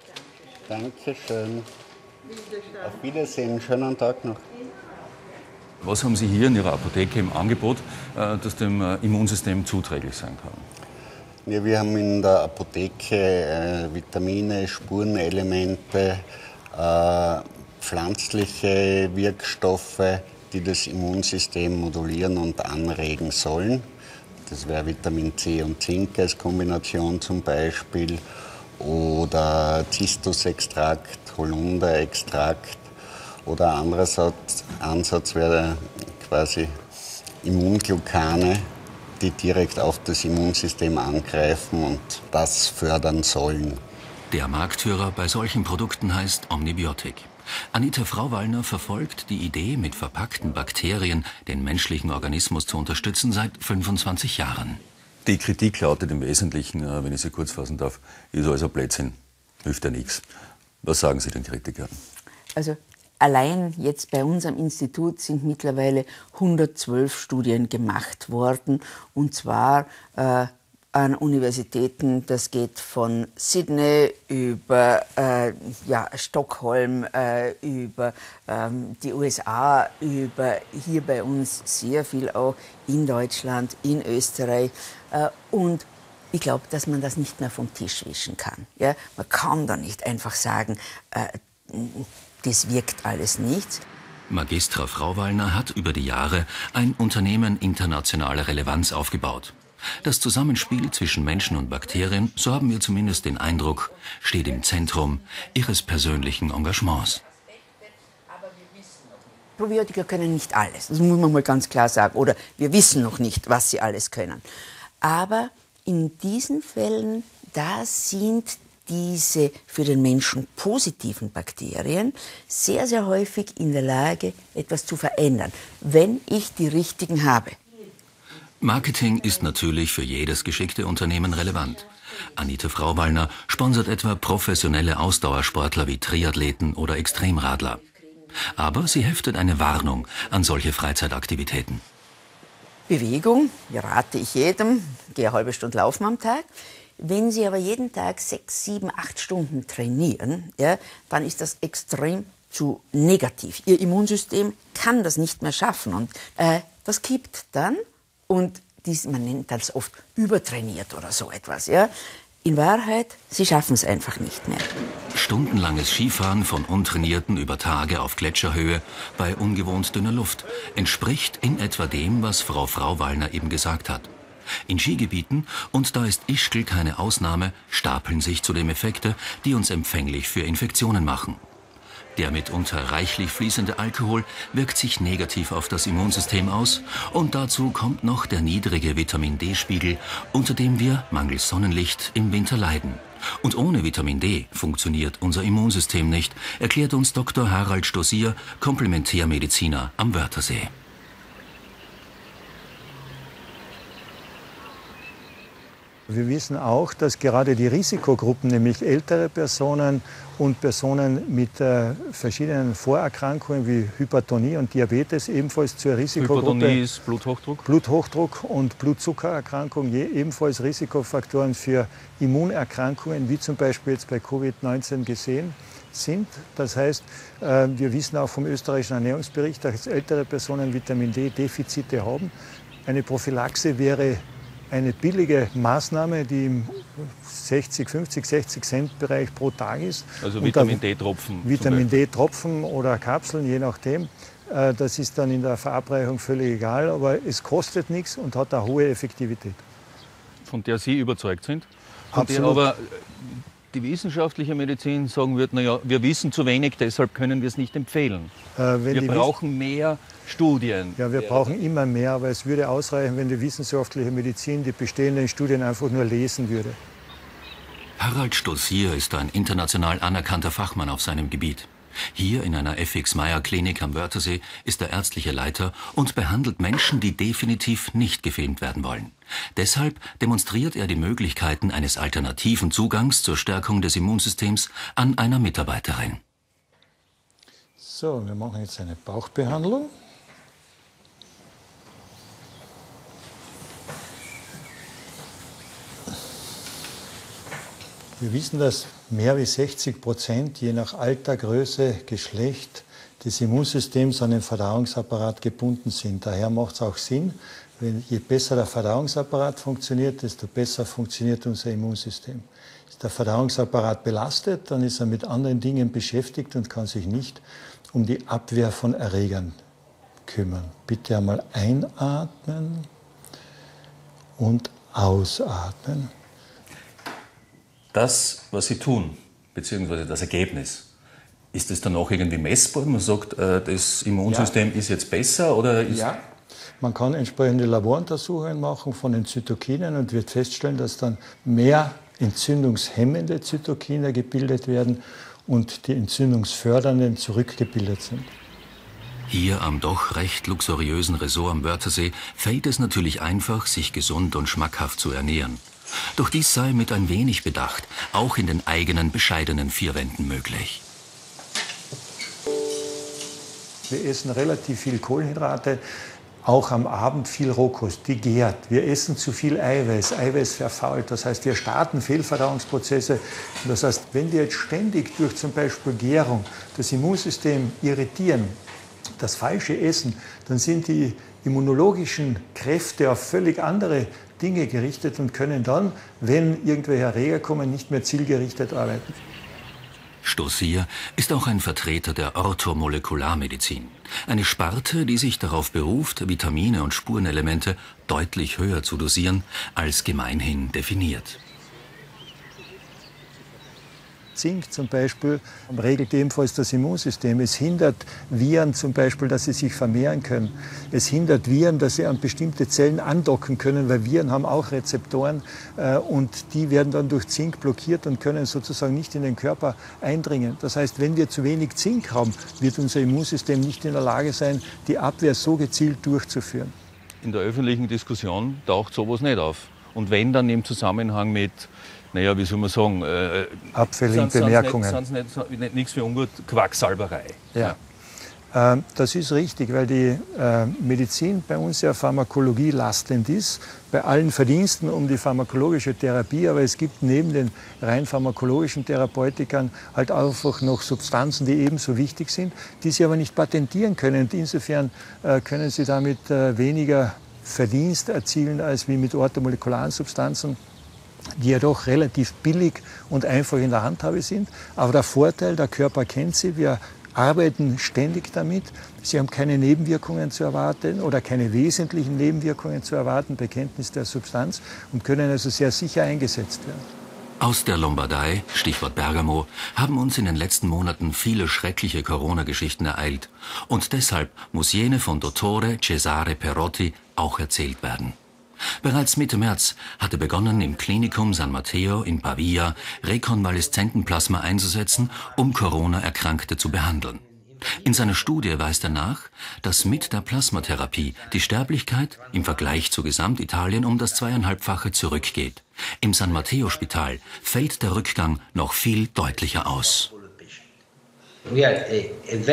Dankeschön. Auf Wiedersehen, schönen Tag noch. Was haben Sie hier in Ihrer Apotheke im Angebot, das dem Immunsystem zuträglich sein kann? Ja, wir haben in der Apotheke äh, Vitamine, Spurenelemente, äh, pflanzliche Wirkstoffe, die das Immunsystem modulieren und anregen sollen. Das wäre Vitamin C und Zink als Kombination zum Beispiel. oder Zistusextrakt, Holunderextrakt. Oder ein anderer Ansatz wäre quasi Immunglucane, die direkt auf das Immunsystem angreifen und das fördern sollen. Der Marktführer bei solchen Produkten heißt Omnibiotic. Anita Frauwallner verfolgt die Idee, mit verpackten Bakterien den menschlichen Organismus zu unterstützen, seit fünfundzwanzig Jahren. Die Kritik lautet im Wesentlichen, wenn ich sie kurz fassen darf, ist alles ein Blödsinn, hilft ja nichts. Was sagen Sie den Kritikern? Also allein jetzt bei uns am Institut sind mittlerweile hundertzwölf Studien gemacht worden, und zwar äh, an Universitäten. Das geht von Sydney über äh, ja, Stockholm, äh, über ähm, die U S A, über hier bei uns sehr viel auch in Deutschland, in Österreich. Äh, und ich glaube, dass man das nicht mehr vom Tisch wischen kann. Ja? Man kann da nicht einfach sagen, äh, das wirkt alles nicht. Magistra Frauwallner hat über die Jahre ein Unternehmen internationaler Relevanz aufgebaut. Das Zusammenspiel zwischen Menschen und Bakterien, so haben wir zumindest den Eindruck, steht im Zentrum ihres persönlichen Engagements. Probiotika können nicht alles, das muss man mal ganz klar sagen. Oder wir wissen noch nicht, was sie alles können. Aber in diesen Fällen, da sind diese für den Menschen positiven Bakterien sehr, sehr häufig in der Lage, etwas zu verändern, wenn ich die richtigen habe. Marketing ist natürlich für jedes geschickte Unternehmen relevant. Anita Frauwallner sponsert etwa professionelle Ausdauersportler wie Triathleten oder Extremradler. Aber sie heftet eine Warnung an solche Freizeitaktivitäten. Bewegung, rate ich jedem, gehe eine halbe Stunde laufen am Tag. Wenn Sie aber jeden Tag sechs, sieben, acht Stunden trainieren, ja, dann ist das extrem zu negativ. Ihr Immunsystem kann das nicht mehr schaffen und äh, das kippt dann. Und dies, man nennt das oft übertrainiert oder so etwas. Ja? In Wahrheit, sie schaffen es einfach nicht mehr. Stundenlanges Skifahren von Untrainierten über Tage auf Gletscherhöhe bei ungewohnt dünner Luft entspricht in etwa dem, was Frau Frauwallner eben gesagt hat. In Skigebieten, und da ist Ischgl keine Ausnahme, stapeln sich zudem Effekte, die uns empfänglich für Infektionen machen. Der mitunter reichlich fließende Alkohol wirkt sich negativ auf das Immunsystem aus, und dazu kommt noch der niedrige Vitamin-D-Spiegel, unter dem wir mangels Sonnenlicht im Winter leiden. Und ohne Vitamin D funktioniert unser Immunsystem nicht, erklärt uns Doktor Harald Stossier, Komplementärmediziner am Wörthersee. Wir wissen auch, dass gerade die Risikogruppen, nämlich ältere Personen und Personen mit äh, verschiedenen Vorerkrankungen wie Hypertonie und Diabetes ebenfalls zur Risikogruppe. Hypertonie ist Bluthochdruck? Bluthochdruck und Blutzuckererkrankung, je, ebenfalls Risikofaktoren für Immunerkrankungen, wie zum Beispiel jetzt bei Covid neunzehn gesehen sind. Das heißt, äh, wir wissen auch vom österreichischen Ernährungsbericht, dass ältere Personen Vitamin D-Defizite haben. Eine Prophylaxe wäre eine billige Maßnahme, die im sechzig, fünfzig, sechzig Cent Bereich pro Tag ist. Also Vitamin D-Tropfen. Vitamin D-Tropfen oder Kapseln, je nachdem. Das ist dann in der Verabreichung völlig egal, aber es kostet nichts und hat eine hohe Effektivität. Von der Sie überzeugt sind? Von Absolut. Der aber die wissenschaftliche Medizin sagen wird, naja, wir wissen zu wenig, deshalb können wir es nicht empfehlen. Äh, wir brauchen mehr Studien. Ja, wir brauchen immer mehr, aber es würde ausreichen, wenn die wissenschaftliche Medizin die bestehenden Studien einfach nur lesen würde. Harald Stossier ist ein international anerkannter Fachmann auf seinem Gebiet. Hier in einer F X Meyer Klinik am Wörthersee ist er ärztlicher Leiter und behandelt Menschen, die definitiv nicht gefilmt werden wollen. Deshalb demonstriert er die Möglichkeiten eines alternativen Zugangs zur Stärkung des Immunsystems an einer Mitarbeiterin. So, wir machen jetzt eine Bauchbehandlung. Wir wissen, dass mehr wie sechzig Prozent je nach Alter, Größe, Geschlecht des Immunsystems an den Verdauungsapparat gebunden sind. Daher macht es auch Sinn, wenn je besser der Verdauungsapparat funktioniert, desto besser funktioniert unser Immunsystem. Ist der Verdauungsapparat belastet, dann ist er mit anderen Dingen beschäftigt und kann sich nicht um die Abwehr von Erregern kümmern. Bitte einmal einatmen und ausatmen. Das, was Sie tun, beziehungsweise das Ergebnis, ist es dann auch irgendwie messbar? Man sagt, das Immunsystem ja. ist jetzt besser oder ist... Ja, man kann entsprechende Laboruntersuchungen machen von den Zytokinen und wird feststellen, dass dann mehr entzündungshemmende Zytokine gebildet werden und die entzündungsfördernden zurückgebildet sind. Hier am doch recht luxuriösen Resort am Wörthersee fällt es natürlich einfach, sich gesund und schmackhaft zu ernähren. Doch dies sei mit ein wenig Bedacht auch in den eigenen bescheidenen vier Wänden möglich. Wir essen relativ viel Kohlenhydrate, auch am Abend viel Rohkost, die gärt. Wir essen zu viel Eiweiß, Eiweiß verfault. Das heißt, wir starten Fehlverdauungsprozesse. Das heißt, wenn wir jetzt ständig durch zum Beispiel Gärung das Immunsystem irritieren, das falsche Essen, dann sind die immunologischen Kräfte auf völlig andere Dinge gerichtet und können dann, wenn irgendwelche Erreger kommen, nicht mehr zielgerichtet arbeiten. Stossier ist auch ein Vertreter der Orthomolekularmedizin, eine Sparte, die sich darauf beruft, Vitamine und Spurenelemente deutlich höher zu dosieren, als gemeinhin definiert. Zink zum Beispiel regelt ebenfalls das Immunsystem. Es hindert Viren zum Beispiel, dass sie sich vermehren können. Es hindert Viren, dass sie an bestimmte Zellen andocken können, weil Viren haben auch Rezeptoren äh, und die werden dann durch Zink blockiert und können sozusagen nicht in den Körper eindringen. Das heißt, wenn wir zu wenig Zink haben, wird unser Immunsystem nicht in der Lage sein, die Abwehr so gezielt durchzuführen. In der öffentlichen Diskussion taucht sowas nicht auf. Und wenn, dann im Zusammenhang mit, naja, wie soll man sagen, äh, abfälligen Bemerkungen. Sind nicht, nicht, nicht nichts für ungut, Quacksalberei. Ja. Ja. Ähm, das ist richtig, weil die äh, Medizin bei uns ja pharmakologieelastend ist, bei allen Verdiensten um die pharmakologische Therapie, aber es gibt neben den rein pharmakologischen Therapeutikern halt einfach noch Substanzen, die ebenso wichtig sind, die sie aber nicht patentieren können. Und insofern äh, können sie damit äh, weniger Verdienst erzielen als wie mit orthomolekularen Substanzen, die ja doch relativ billig und einfach in der Handhabe sind. Aber der Vorteil, der Körper kennt sie, wir arbeiten ständig damit. Sie haben keine Nebenwirkungen zu erwarten oder keine wesentlichen Nebenwirkungen zu erwarten bei Kenntnis der Substanz und können also sehr sicher eingesetzt werden. Aus der Lombardei, Stichwort Bergamo, haben uns in den letzten Monaten viele schreckliche Corona-Geschichten ereilt. Und deshalb muss jene von Dottore Cesare Perotti auch erzählt werden. Bereits Mitte März hatte begonnen, im Klinikum San Matteo in Pavia Rekonvaleszentenplasma einzusetzen, um Corona-Erkrankte zu behandeln. In seiner Studie weist er nach, dass mit der Plasmatherapie die Sterblichkeit im Vergleich zu Gesamtitalien um das zweieinhalbfache zurückgeht. Im San Matteo-Spital fällt der Rückgang noch viel deutlicher aus. Wir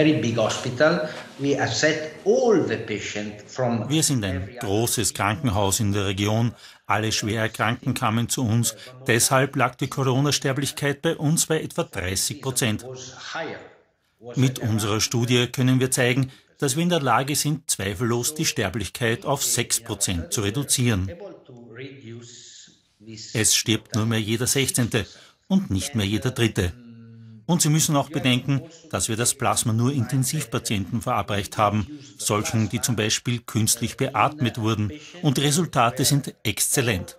sind ein großes Krankenhaus in der Region. Alle Schwererkrankten kamen zu uns. Deshalb lag die Corona-Sterblichkeit bei uns bei etwa dreißig Prozent. Mit unserer Studie können wir zeigen, dass wir in der Lage sind, zweifellos die Sterblichkeit auf sechs Prozent zu reduzieren. Es stirbt nur mehr jeder Sechzehnte und nicht mehr jeder Dritte. Und Sie müssen auch bedenken, dass wir das Plasma nur Intensivpatienten verabreicht haben, solchen, die zum Beispiel künstlich beatmet wurden. Und die Resultate sind exzellent.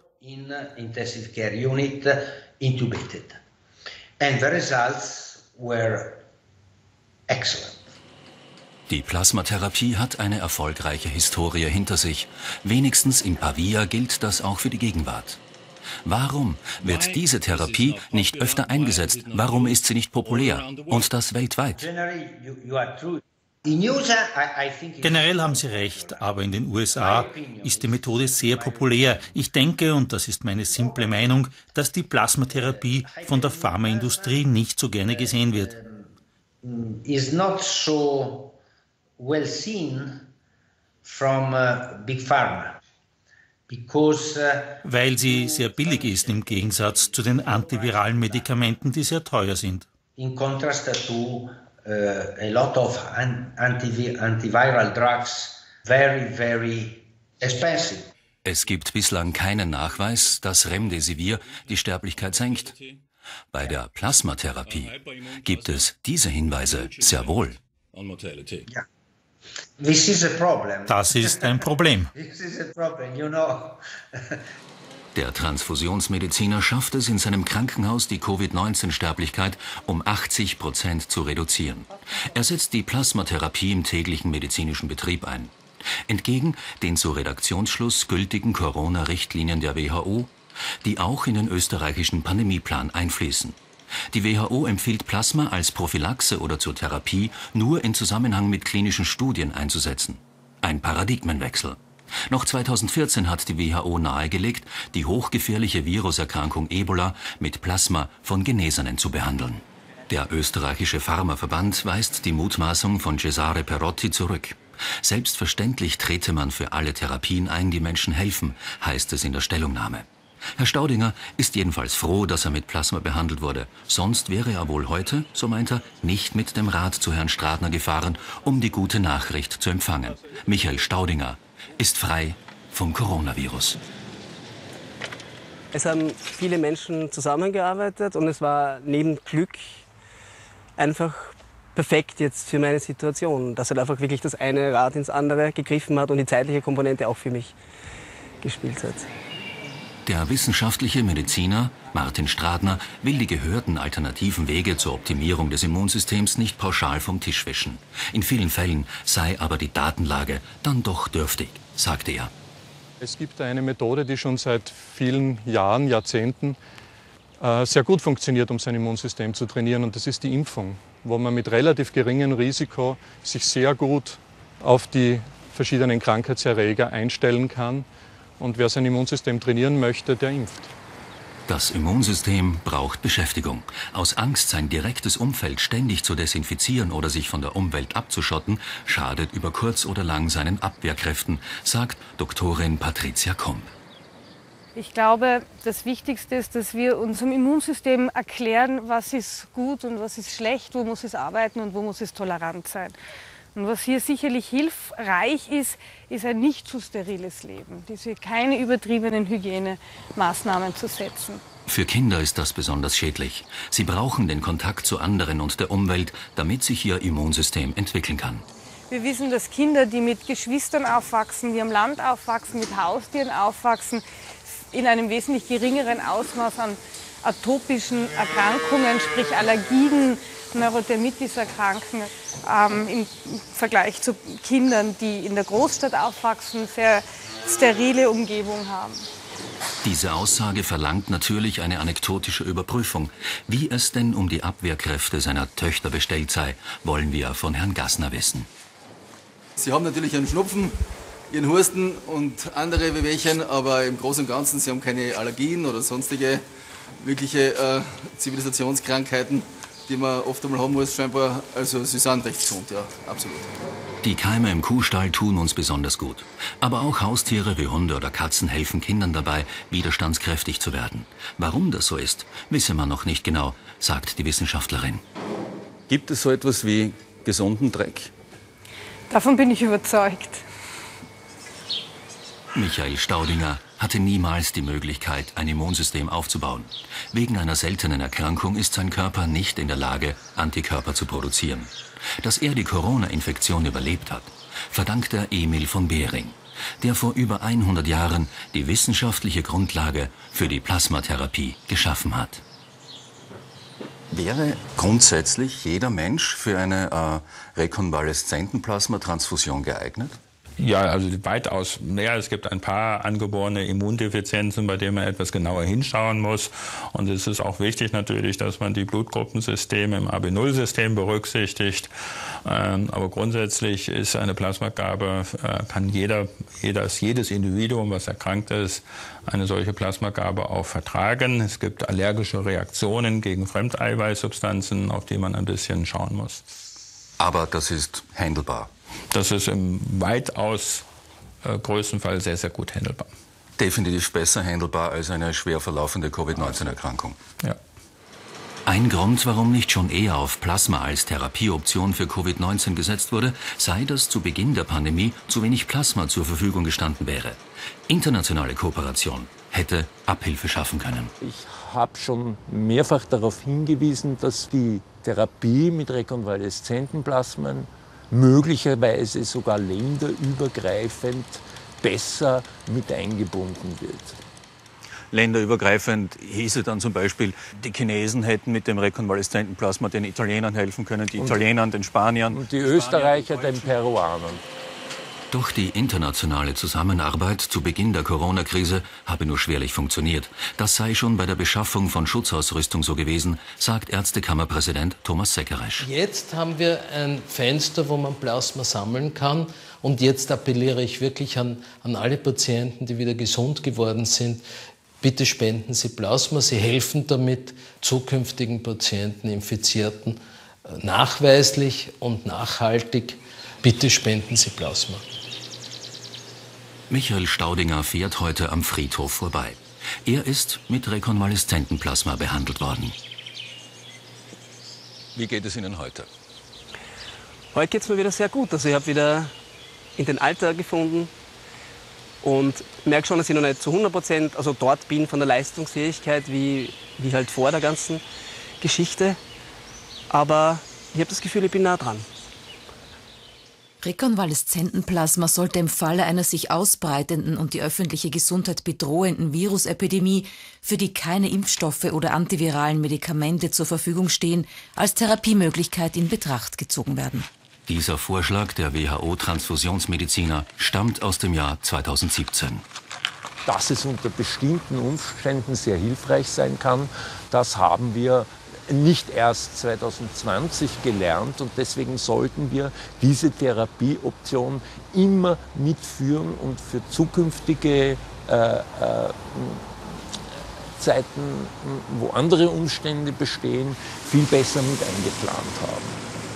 Die Plasmatherapie hat eine erfolgreiche Historie hinter sich. Wenigstens in Pavia gilt das auch für die Gegenwart. Warum wird diese Therapie nicht öfter eingesetzt? Warum ist sie nicht populär? Und das weltweit? Generell haben Sie recht, aber in den U S A ist die Methode sehr populär. Ich denke, und das ist meine simple Meinung, dass die Plasmatherapie von der Pharmaindustrie nicht so gerne gesehen wird. Is not so well seen from uh, Big Pharma. Because, uh, Weil sie sehr billig ist im Gegensatz zu den antiviralen Medikamenten, die sehr teuer sind. In contrast to uh, a lot of anti antiviral drugs, very, very expensive. Es gibt bislang keinen Nachweis, dass Remdesivir die Sterblichkeit senkt. Bei der Plasmatherapie gibt es diese Hinweise sehr wohl. Ja. This is a problem. Das ist ein Problem. This is a problem, you know. Der Transfusionsmediziner schafft es in seinem Krankenhaus, die Covid neunzehn Sterblichkeit um achtzig Prozent zu reduzieren. Er setzt die Plasmatherapie im täglichen medizinischen Betrieb ein. Entgegen den zu Redaktionsschluss gültigen Corona-Richtlinien der W H O, die auch in den österreichischen Pandemieplan einfließen. Die W H O empfiehlt Plasma als Prophylaxe oder zur Therapie nur in Zusammenhang mit klinischen Studien einzusetzen. Ein Paradigmenwechsel. Noch zweitausendvierzehn hat die W H O nahegelegt, die hochgefährliche Viruserkrankung Ebola mit Plasma von Genesenen zu behandeln. Der österreichische Pharmaverband weist die Mutmaßung von Cesare Perotti zurück. Selbstverständlich trete man für alle Therapien ein, die Menschen helfen, heißt es in der Stellungnahme. Herr Staudinger ist jedenfalls froh, dass er mit Plasma behandelt wurde. Sonst wäre er wohl heute, so meint er, nicht mit dem Rad zu Herrn Stradner gefahren, um die gute Nachricht zu empfangen. Michael Staudinger ist frei vom Coronavirus. Es haben viele Menschen zusammengearbeitet und es war neben Glück einfach perfekt jetzt für meine Situation, dass halt einfach wirklich das eine Rad ins andere gegriffen hat und die zeitliche Komponente auch für mich gespielt hat. Der wissenschaftliche Mediziner Martin Stradner will die gehörten alternativen Wege zur Optimierung des Immunsystems nicht pauschal vom Tisch wischen. In vielen Fällen sei aber die Datenlage dann doch dürftig, sagte er. Es gibt eine Methode, die schon seit vielen Jahren, Jahrzehnten äh, sehr gut funktioniert, um sein Immunsystem zu trainieren, und das ist die Impfung, wo man mit relativ geringem Risiko sich sehr gut auf die verschiedenen Krankheitserreger einstellen kann. Und wer sein Immunsystem trainieren möchte, der impft. Das Immunsystem braucht Beschäftigung. Aus Angst, sein direktes Umfeld ständig zu desinfizieren oder sich von der Umwelt abzuschotten, schadet über kurz oder lang seinen Abwehrkräften, sagt Doktorin Patricia Kump. Ich glaube, das Wichtigste ist, dass wir unserem Immunsystem erklären, was ist gut und was ist schlecht, wo muss es arbeiten und wo muss es tolerant sein. Und was hier sicherlich hilfreich ist, ist ein nicht zu steriles Leben, diese keine übertriebenen Hygienemaßnahmen zu setzen. Für Kinder ist das besonders schädlich. Sie brauchen den Kontakt zu anderen und der Umwelt, damit sich ihr Immunsystem entwickeln kann. Wir wissen, dass Kinder, die mit Geschwistern aufwachsen, die am Land aufwachsen, mit Haustieren aufwachsen, in einem wesentlich geringeren Ausmaß an atopischen Erkrankungen, sprich Allergien, Neurodermitis erkranken, ähm, im Vergleich zu Kindern, die in der Großstadt aufwachsen, sehr sterile Umgebung haben. Diese Aussage verlangt natürlich eine anekdotische Überprüfung. Wie es denn um die Abwehrkräfte seiner Töchter bestellt sei, wollen wir von Herrn Gassner wissen. Sie haben natürlich einen Schnupfen, ihren Husten und andere Wehwehchen, aber im Großen und Ganzen, sie haben keine Allergien oder sonstige wirkliche äh, Zivilisationskrankheiten, die man oft einmal haben muss, scheinbar. Also sie sind recht gesund, ja, absolut. Die Keime im Kuhstall tun uns besonders gut. Aber auch Haustiere wie Hunde oder Katzen helfen Kindern dabei, widerstandskräftig zu werden. Warum das so ist, wisse man noch nicht genau, sagt die Wissenschaftlerin. Gibt es so etwas wie gesunden Dreck? Davon bin ich überzeugt. Michael Staudinger hatte niemals die Möglichkeit, ein Immunsystem aufzubauen. Wegen einer seltenen Erkrankung ist sein Körper nicht in der Lage, Antikörper zu produzieren. Dass er die Corona-Infektion überlebt hat, verdankt er Emil von Behring, der vor über hundert Jahren die wissenschaftliche Grundlage für die Plasmatherapie geschaffen hat. Wäre grundsätzlich jeder Mensch für eine äh, Rekonvaleszentenplasmatransfusion geeignet? Ja, also weitaus mehr. Es gibt ein paar angeborene Immundefizienzen, bei denen man etwas genauer hinschauen muss. Und es ist auch wichtig natürlich, dass man die Blutgruppensysteme im A B null System berücksichtigt. Aber grundsätzlich ist eine Plasmagabe, kann jeder, jedes, jedes Individuum, was erkrankt ist, eine solche Plasmagabe auch vertragen. Es gibt allergische Reaktionen gegen Fremdeiweißsubstanzen, auf die man ein bisschen schauen muss. Aber das ist handelbar. Das ist im weitaus äh, größten Fall sehr, sehr gut handelbar. Definitiv besser handelbar als eine schwer verlaufende Covid neunzehn Erkrankung. Ja. Ein Grund, warum nicht schon eher auf Plasma als Therapieoption für Covid neunzehn gesetzt wurde, sei, dass zu Beginn der Pandemie zu wenig Plasma zur Verfügung gestanden wäre. Internationale Kooperation hätte Abhilfe schaffen können. Ich habe schon mehrfach darauf hingewiesen, dass die Therapie mit Rekonvaleszentenplasmen möglicherweise sogar länderübergreifend besser mit eingebunden wird. Länderübergreifend hieße dann zum Beispiel, die Chinesen hätten mit dem rekonvaleszenten Plasma den Italienern helfen können, die Italienern den Spaniern. Und die Österreicher den Peruanern. Doch die internationale Zusammenarbeit zu Beginn der Corona-Krise habe nur schwerlich funktioniert. Das sei schon bei der Beschaffung von Schutzausrüstung so gewesen, sagt Ärztekammerpräsident Thomas Sekeresch. Jetzt haben wir ein Fenster, wo man Plasma sammeln kann. Und jetzt appelliere ich wirklich an, an alle Patienten, die wieder gesund geworden sind. Bitte spenden Sie Plasma. Sie helfen damit zukünftigen Patienten, Infizierten nachweislich und nachhaltig. Bitte spenden Sie Plasma. Michael Staudinger fährt heute am Friedhof vorbei. Er ist mit Rekonvaleszentenplasma behandelt worden. Wie geht es Ihnen heute? Heute geht es mir wieder sehr gut. Also ich habe wieder in den Alltag gefunden und merke schon, dass ich noch nicht zu hundert Prozent also dort bin von der Leistungsfähigkeit, wie, wie halt vor der ganzen Geschichte. Aber ich habe das Gefühl, ich bin nah dran. Rekonvaleszentenplasma sollte im Falle einer sich ausbreitenden und die öffentliche Gesundheit bedrohenden Virusepidemie, für die keine Impfstoffe oder antiviralen Medikamente zur Verfügung stehen, als Therapiemöglichkeit in Betracht gezogen werden. Dieser Vorschlag der W H O-Transfusionsmediziner stammt aus dem Jahr zweitausendsiebzehn. Dass es unter bestimmten Umständen sehr hilfreich sein kann, das haben wir nicht erst zweitausendzwanzig gelernt und deswegen sollten wir diese Therapieoption immer mitführen und für zukünftige äh, äh, Zeiten, wo andere Umstände bestehen, viel besser mit eingeplant haben.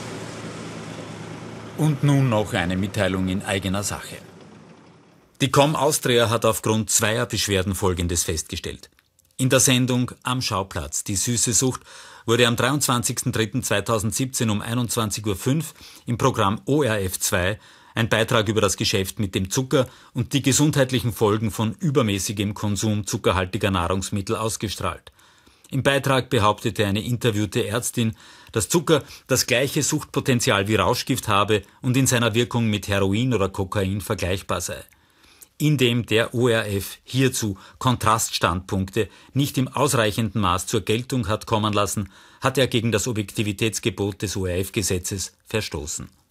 Und nun noch eine Mitteilung in eigener Sache. Die Com Austria hat aufgrund zweier Beschwerden Folgendes festgestellt. In der Sendung Am Schauplatz, die süße Sucht, wurde am dreiundzwanzigsten dritten zweitausendsiebzehn um einundzwanzig Uhr fünf im Programm O R F zwei ein Beitrag über das Geschäft mit dem Zucker und die gesundheitlichen Folgen von übermäßigem Konsum zuckerhaltiger Nahrungsmittel ausgestrahlt. Im Beitrag behauptete eine interviewte Ärztin, dass Zucker das gleiche Suchtpotenzial wie Rauschgift habe und in seiner Wirkung mit Heroin oder Kokain vergleichbar sei. Indem der O R F hierzu Kontraststandpunkte nicht im ausreichenden Maß zur Geltung hat kommen lassen, hat er gegen das Objektivitätsgebot des O R F-Gesetzes verstoßen.